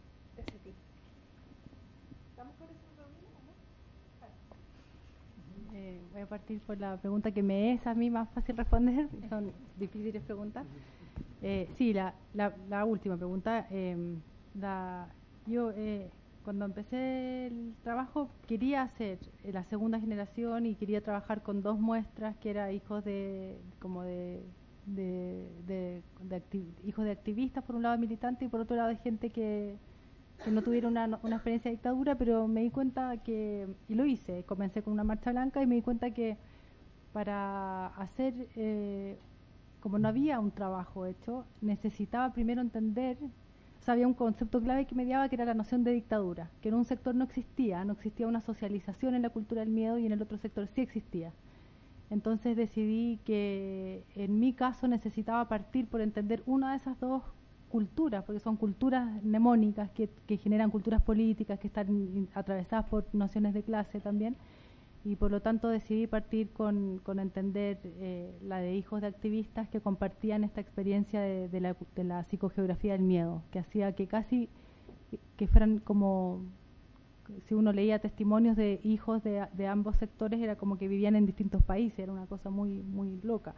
Eh, voy a partir por la pregunta que me es a mí más fácil responder, son difíciles preguntas. Eh, sí, la, la, la última pregunta. Eh, la, yo eh, cuando empecé el trabajo quería hacer la segunda generación y quería trabajar con dos muestras que eran hijos de como de, de, de, de activ, hijos de activistas, por un lado militantes y por otro lado de gente que, que no tuviera una, una experiencia de dictadura, pero me di cuenta que, y lo hice, comencé con una marcha blanca y me di cuenta que para hacer eh, como no había un trabajo hecho, necesitaba primero entender, o sea, había un concepto clave que mediaba, que era la noción de dictadura, que en un sector no existía, no existía una socialización en la cultura del miedo y en el otro sector sí existía. Entonces decidí que en mi caso necesitaba partir por entender una de esas dos culturas, porque son culturas mnemónicas que, que generan culturas políticas, que están atravesadas por nociones de clase también, y por lo tanto decidí partir con, con entender eh, la de hijos de activistas que compartían esta experiencia de, de, la, de la psicogeografía del miedo, que hacía que casi que fueran como, si uno leía testimonios de hijos de, de ambos sectores, era como que vivían en distintos países, era una cosa muy, muy loca.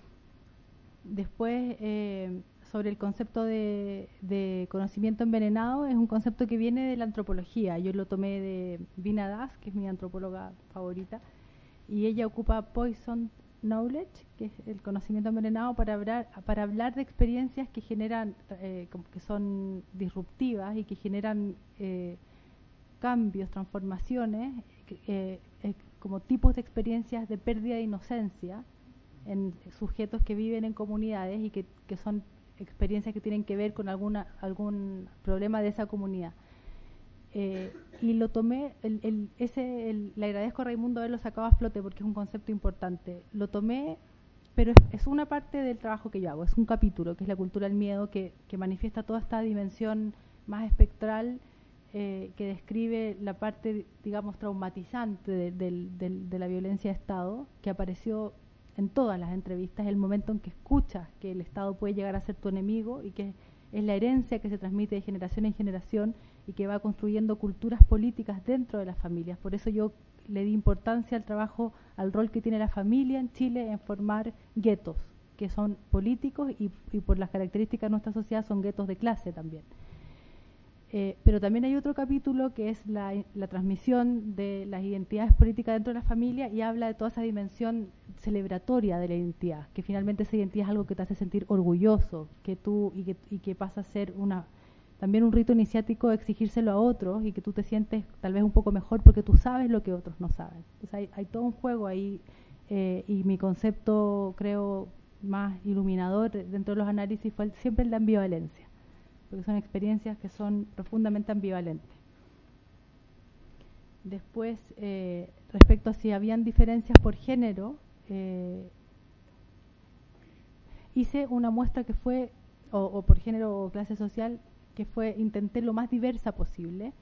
Después, eh, sobre el concepto de, de conocimiento envenenado, es un concepto que viene de la antropología. Yo lo tomé de Vina Das, que es mi antropóloga favorita, y ella ocupa poison knowledge, que es el conocimiento envenenado, para hablar, para hablar de experiencias que generan, eh, como que son disruptivas y que generan eh, cambios, transformaciones, eh, eh, como tipos de experiencias de pérdida de inocencia en sujetos que viven en comunidades y que, que son experiencias que tienen que ver con alguna algún problema de esa comunidad. Eh, y lo tomé, el, el, ese, el, le agradezco a Raimundo haberlo sacado a flote porque es un concepto importante. Lo tomé, pero es, es una parte del trabajo que yo hago, es un capítulo, que es la cultura del miedo, que, que manifiesta toda esta dimensión más espectral, eh, que describe la parte, digamos, traumatizante de, de, de, de la violencia de Estado, que apareció en todas las entrevistas, el momento en que escuchas que el Estado puede llegar a ser tu enemigo y que es la herencia que se transmite de generación en generación y que va construyendo culturas políticas dentro de las familias. Por eso yo le di importancia al trabajo, al rol que tiene la familia en Chile en formar guetos, que son políticos y, y por las características de nuestra sociedad son guetos de clase también. Eh, pero también hay otro capítulo que es la, la transmisión de las identidades políticas dentro de la familia y habla de toda esa dimensión celebratoria de la identidad, que finalmente esa identidad es algo que te hace sentir orgulloso, que tú y que, y que pasa a ser una también un rito iniciático de exigírselo a otros y que tú te sientes tal vez un poco mejor porque tú sabes lo que otros no saben. Entonces hay, hay todo un juego ahí eh, y mi concepto, creo, más iluminador dentro de los análisis fue el, siempre el de ambivalencia, porque son experiencias que son profundamente ambivalentes. Después, eh, respecto a si habían diferencias por género, eh, hice una muestra que fue, o, o por género o clase social, que fue, intenté lo más diversa posible.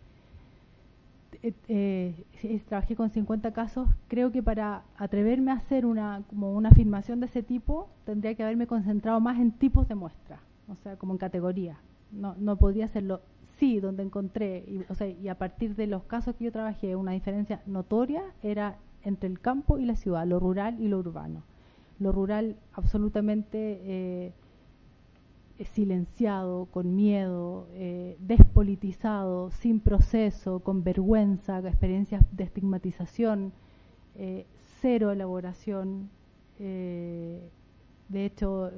Eh, eh, trabajé con cincuenta casos. Creo que para atreverme a hacer una, como una afirmación de ese tipo, tendría que haberme concentrado más en tipos de muestra, o sea, como en categorías. No, no podría hacerlo. Sí, donde encontré, y, o sea, y a partir de los casos que yo trabajé, una diferencia notoria era entre el campo y la ciudad, lo rural y lo urbano. Lo rural absolutamente eh, silenciado, con miedo, eh, despolitizado, sin proceso, con vergüenza, experiencias de estigmatización, eh, cero elaboración, eh, de hecho,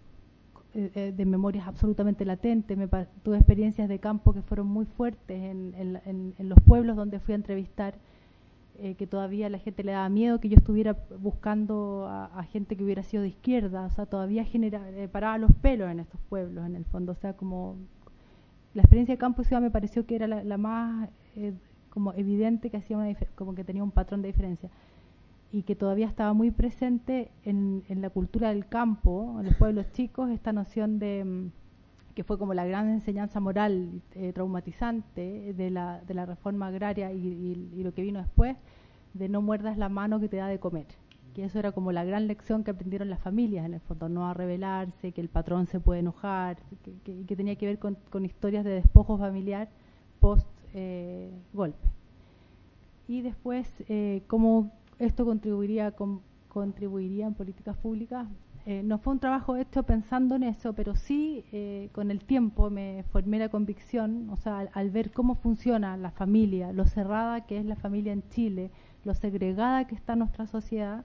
eh, de memorias absolutamente latentes. Me tuve experiencias de campo que fueron muy fuertes en, en, en, en los pueblos donde fui a entrevistar, eh, que todavía a la gente le daba miedo que yo estuviera buscando a, a gente que hubiera sido de izquierda, o sea, todavía genera, eh, paraba los pelos en estos pueblos, en el fondo. O sea, como la experiencia de campo y ciudad me pareció que era la, la más eh, como evidente, que hacía una como que tenía un patrón de diferencia y que todavía estaba muy presente en, en la cultura del campo, en los pueblos chicos, esta noción de que fue como la gran enseñanza moral eh, traumatizante de la, de la reforma agraria y, y, y lo que vino después, de no muerdas la mano que te da de comer. Que eso era como la gran lección que aprendieron las familias, en el fondo, no a rebelarse, que el patrón se puede enojar, que, que, que tenía que ver con, con historias de despojo familiar post-golpe. Eh, y después, eh, cómo esto contribuiría, con, contribuiría en políticas públicas. Eh, no fue un trabajo hecho pensando en eso, pero sí eh, con el tiempo me formé la convicción, o sea, al, al ver cómo funciona la familia, lo cerrada que es la familia en Chile, lo segregada que está nuestra sociedad,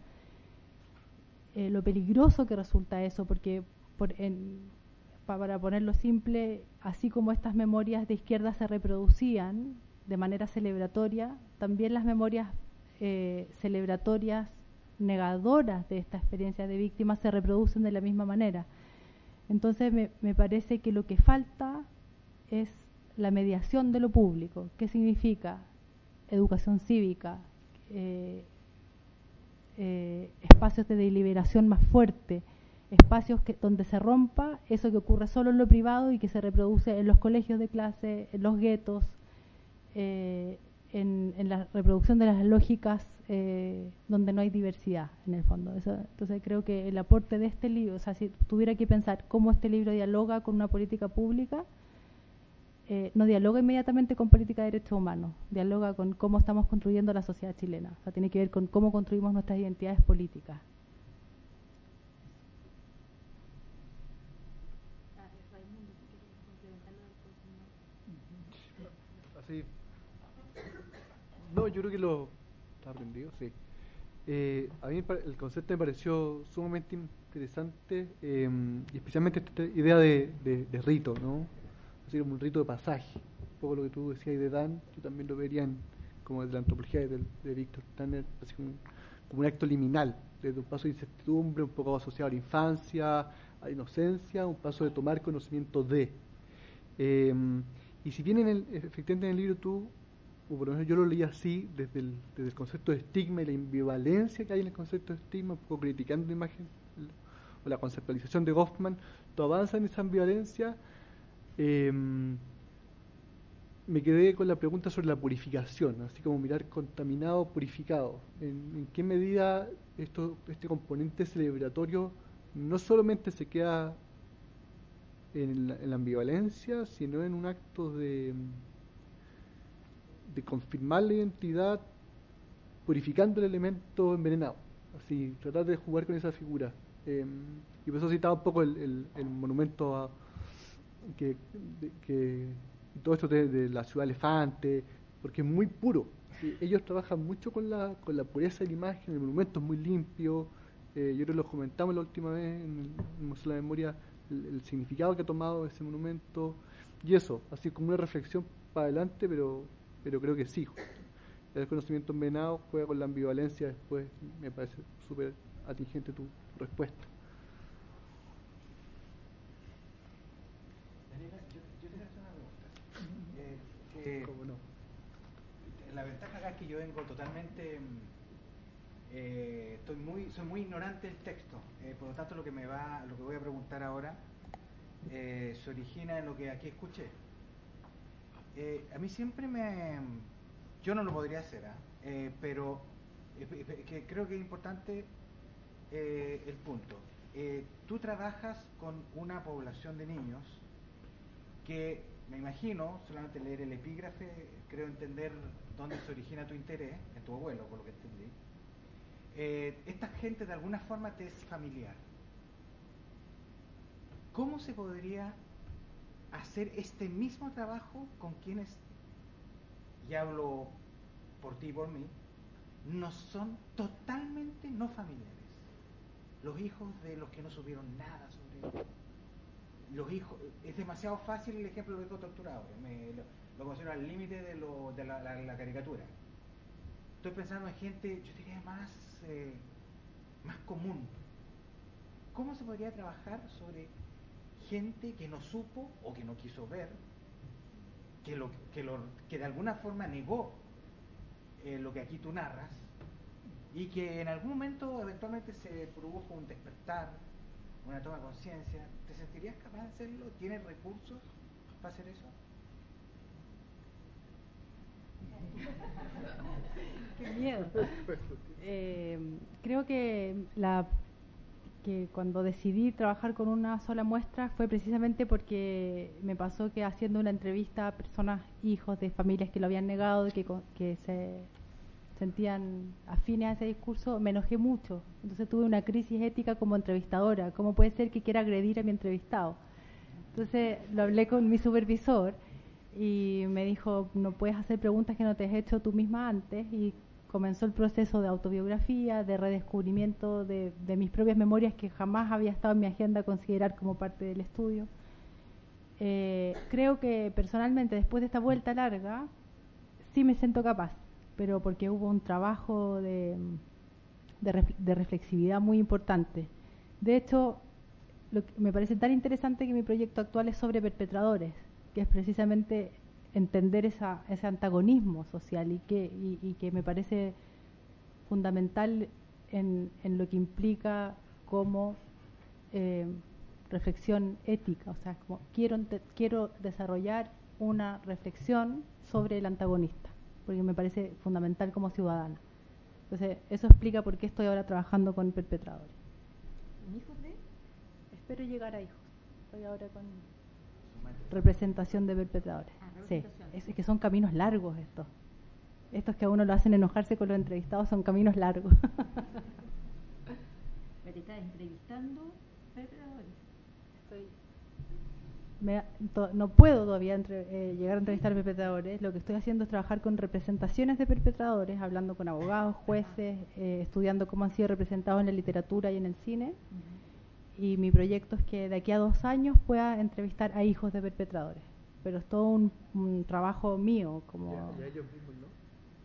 eh, lo peligroso que resulta eso, porque por, en, pa, para ponerlo simple, así como estas memorias de izquierda se reproducían de manera celebratoria, también las memorias eh, celebratorias negadoras de esta experiencia de víctimas se reproducen de la misma manera. Entonces me, me parece que lo que falta es la mediación de lo público. ¿Qué significa? Educación cívica, eh, eh, espacios de deliberación más fuerte, espacios que, donde se rompa eso que ocurre solo en lo privado y que se reproduce en los colegios de clase, en los guetos, eh, En, en la reproducción de las lógicas eh, donde no hay diversidad, en el fondo. Eso, entonces creo que el aporte de este libro, o sea, si tuviera que pensar cómo este libro dialoga con una política pública, eh, no dialoga inmediatamente con política de derechos humanos, dialoga con cómo estamos construyendo la sociedad chilena. O sea, tiene que ver con cómo construimos nuestras identidades políticas. Así. No, yo creo que lo... ¿Está aprendido? Sí. Eh, a mí el concepto me pareció sumamente interesante, eh, y especialmente esta idea de, de, de rito, ¿no? Así como un rito de pasaje. Un poco lo que tú decías de Dan, yo también lo vería en, como de la antropología de, de Víctor Tanner, así como, como un acto liminal, de un paso de incertidumbre, un poco asociado a la infancia, a la inocencia, un paso de tomar conocimiento de. Eh, y si bien en el, efectivamente en el libro tú, o por lo menos yo lo leí así, desde el, desde el concepto de estigma y la ambivalencia que hay en el concepto de estigma, un poco criticando la imagen o la conceptualización de Goffman, tú avanzas en esa ambivalencia. Eh, me quedé con la pregunta sobre la purificación, así como mirar contaminado, purificado. ¿En, en qué medida esto, este componente celebratorio no solamente se queda en la, en la ambivalencia, sino en un acto de, de confirmar la identidad purificando el elemento envenenado. Así, tratar de jugar con esa figura. Eh, y por eso citaba un poco el, el, el monumento a, que, de, que todo esto de, de la ciudad elefante, porque es muy puro. ¿Sí? Ellos trabajan mucho con la, con la pureza de la imagen, el monumento es muy limpio. Eh, yo creo que lo comentamos la última vez en el, en el Museo de la Memoria, el, el significado que ha tomado ese monumento, y eso, así como una reflexión para adelante, pero, pero creo que sí. El conocimiento envenenado juega con la ambivalencia, después me parece súper atingente tu respuesta. Daniela, yo, yo te quiero hacer una pregunta. Eh, eh, ¿Cómo no? La ventaja acá es que yo vengo totalmente, eh, estoy muy, soy muy ignorante del texto, eh, por lo tanto lo que me va, lo que voy a preguntar ahora eh, se origina en lo que aquí escuché. Eh, a mí siempre me, yo no lo podría hacer, ¿eh? Eh, pero eh, que creo que es importante eh, el punto. Eh, tú trabajas con una población de niños que, me imagino, solamente leer el epígrafe, creo entender dónde se origina tu interés, en tu abuelo, por lo que entendí. Eh, esta gente de alguna forma te es familiar. ¿Cómo se podría hacer este mismo trabajo con quienes, y hablo por ti y por mí, no son totalmente no familiares? Los hijos de los que no supieron nada sobre ellos. Los hijos, es demasiado fácil el ejemplo de los hijos torturados, me, lo, lo considero al límite de, lo, de la, la, la caricatura. Estoy pensando en gente, yo diría más, eh, más común. ¿Cómo se podría trabajar sobre gente que no supo o que no quiso ver, que, lo, que, lo, que de alguna forma negó eh, lo que aquí tú narras, y que en algún momento eventualmente se produjo un despertar, una toma de conciencia? ¿Te sentirías capaz de hacerlo? ¿Tienes recursos para hacer eso? Qué miedo. Eh, creo que la que cuando decidí trabajar con una sola muestra fue precisamente porque me pasó que haciendo una entrevista a personas, hijos de familias que lo habían negado, que, que se sentían afines a ese discurso, me enojé mucho. Entonces tuve una crisis ética como entrevistadora. ¿Cómo puede ser que quiera agredir a mi entrevistado? Entonces lo hablé con mi supervisor y me dijo, no puedes hacer preguntas que no te has hecho tú misma antes, y comenzó el proceso de autobiografía, de redescubrimiento de, de mis propias memorias que jamás había estado en mi agenda considerar como parte del estudio. Eh, creo que personalmente después de esta vuelta larga sí me siento capaz, pero porque hubo un trabajo de, de, ref, de reflexividad muy importante. De hecho, lo que me parece tan interesante que mi proyecto actual es sobre perpetradores, que es precisamente entender esa, ese antagonismo social y que, y, y que me parece fundamental en, en lo que implica como eh, reflexión ética. O sea, como quiero, quiero desarrollar una reflexión sobre el antagonista, porque me parece fundamental como ciudadana. Entonces, eso explica por qué estoy ahora trabajando con perpetradores. ¿Hijos de? Espero llegar a hijos. Estoy ahora con representación de perpetradores. Ah, sí, es que son caminos largos estos. Estos que a uno lo hacen enojarse con los entrevistados son caminos largos. ¿Te estás entrevistando perpetradores? Estoy... Me, to, no puedo todavía entre, eh, llegar a entrevistar perpetradores. Lo que estoy haciendo es trabajar con representaciones de perpetradores, hablando con abogados, jueces, eh, estudiando cómo han sido representados en la literatura y en el cine. Uh-huh. Y mi proyecto es que de aquí a dos años pueda entrevistar a hijos de perpetradores. Pero es todo un, un trabajo mío. Como ya, ya ellos mismos, ¿no?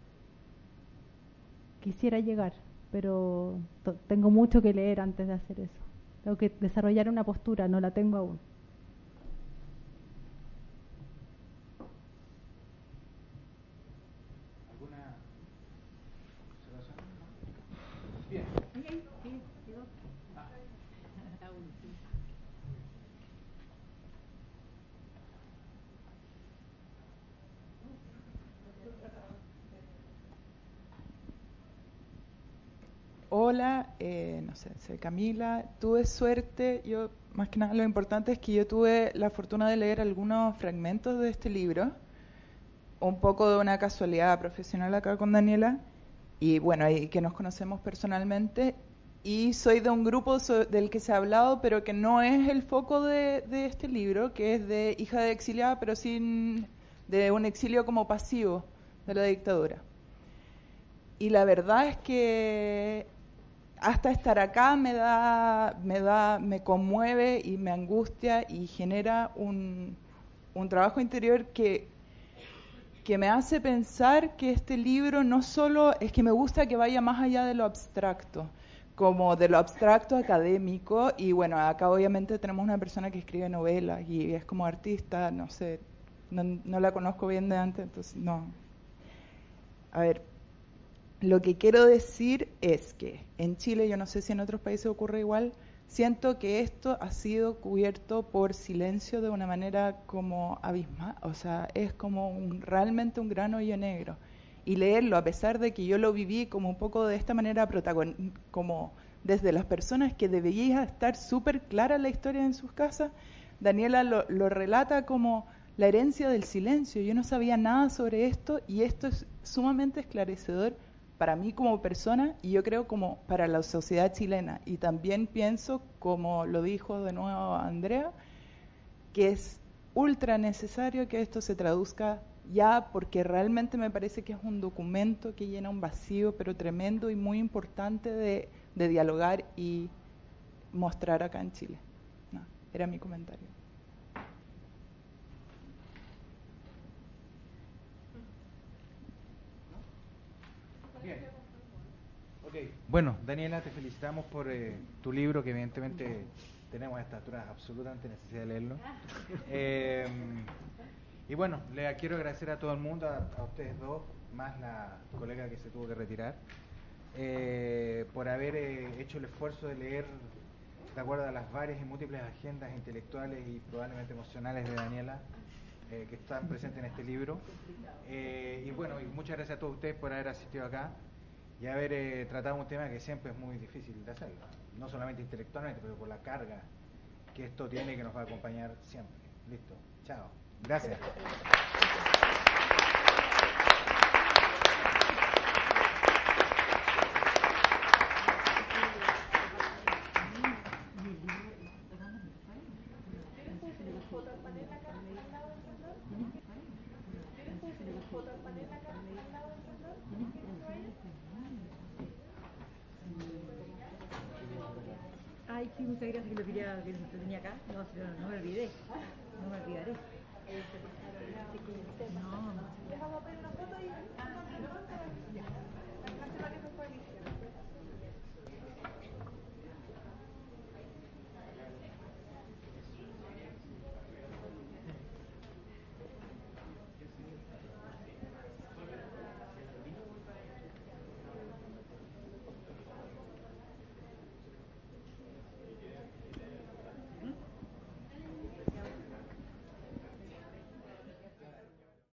Quisiera llegar, pero tengo mucho que leer antes de hacer eso. Tengo que desarrollar una postura, no la tengo aún. ¿Alguna observación? Bien. hola, eh, no sé, soy Camila. Tuve suerte, yo más que nada lo importante es que yo tuve la fortuna de leer algunos fragmentos de este libro, un poco de una casualidad profesional acá con Daniela, y bueno, ahí que nos conocemos personalmente, y soy de un grupo so, del que se ha hablado, pero que no es el foco de, de este libro, que es de hija de exiliada, pero sin de un exilio como pasivo de la dictadura. Y la verdad es que hasta estar acá me da, me da, me conmueve y me angustia y genera un, un trabajo interior que, que me hace pensar que este libro no solo es que me gusta que vaya más allá de lo abstracto, como de lo abstracto académico, y bueno, acá obviamente tenemos una persona que escribe novelas y es como artista, no sé, no, no la conozco bien de antes, entonces no. A ver, lo que quiero decir es que en Chile, yo no sé si en otros países ocurre igual, siento que esto ha sido cubierto por silencio de una manera como abismal, o sea, es como un, realmente un gran hoyo negro. Y leerlo, a pesar de que yo lo viví como un poco de esta manera, protagon como desde las personas que debería estar súper clara la historia en sus casas, Daniela lo, lo relata como la herencia del silencio. Yo no sabía nada sobre esto y esto es sumamente esclarecedor para mí como persona y yo creo como para la sociedad chilena. Y también pienso, como lo dijo de nuevo Andrea, que es ultra necesario que esto se traduzca ya, porque realmente me parece que es un documento que llena un vacío, pero tremendo y muy importante de, de dialogar y mostrar acá en Chile. No, era mi comentario. Bien. Okay. Bueno, Daniela, te felicitamos por eh, tu libro, que evidentemente tenemos a estas alturas absolutamente necesidad de leerlo. Eh, y bueno, le quiero agradecer a todo el mundo, a, a ustedes dos, más la colega que se tuvo que retirar, eh, por haber eh, hecho el esfuerzo de leer, de acuerdo a las varias y múltiples agendas intelectuales y probablemente emocionales de Daniela, eh, que están presentes en este libro. Eh, y bueno, y muchas gracias a todos ustedes por haber asistido acá y haber eh, tratado un tema que siempre es muy difícil de hacerlo, no solamente intelectualmente, pero por la carga que esto tiene, que nos va a acompañar siempre. Listo, chao, gracias. Ay, sí, muchas gracias, que lo quería, que lo tenía acá. No, no, no me olvidé, no me olvidaré. No, no.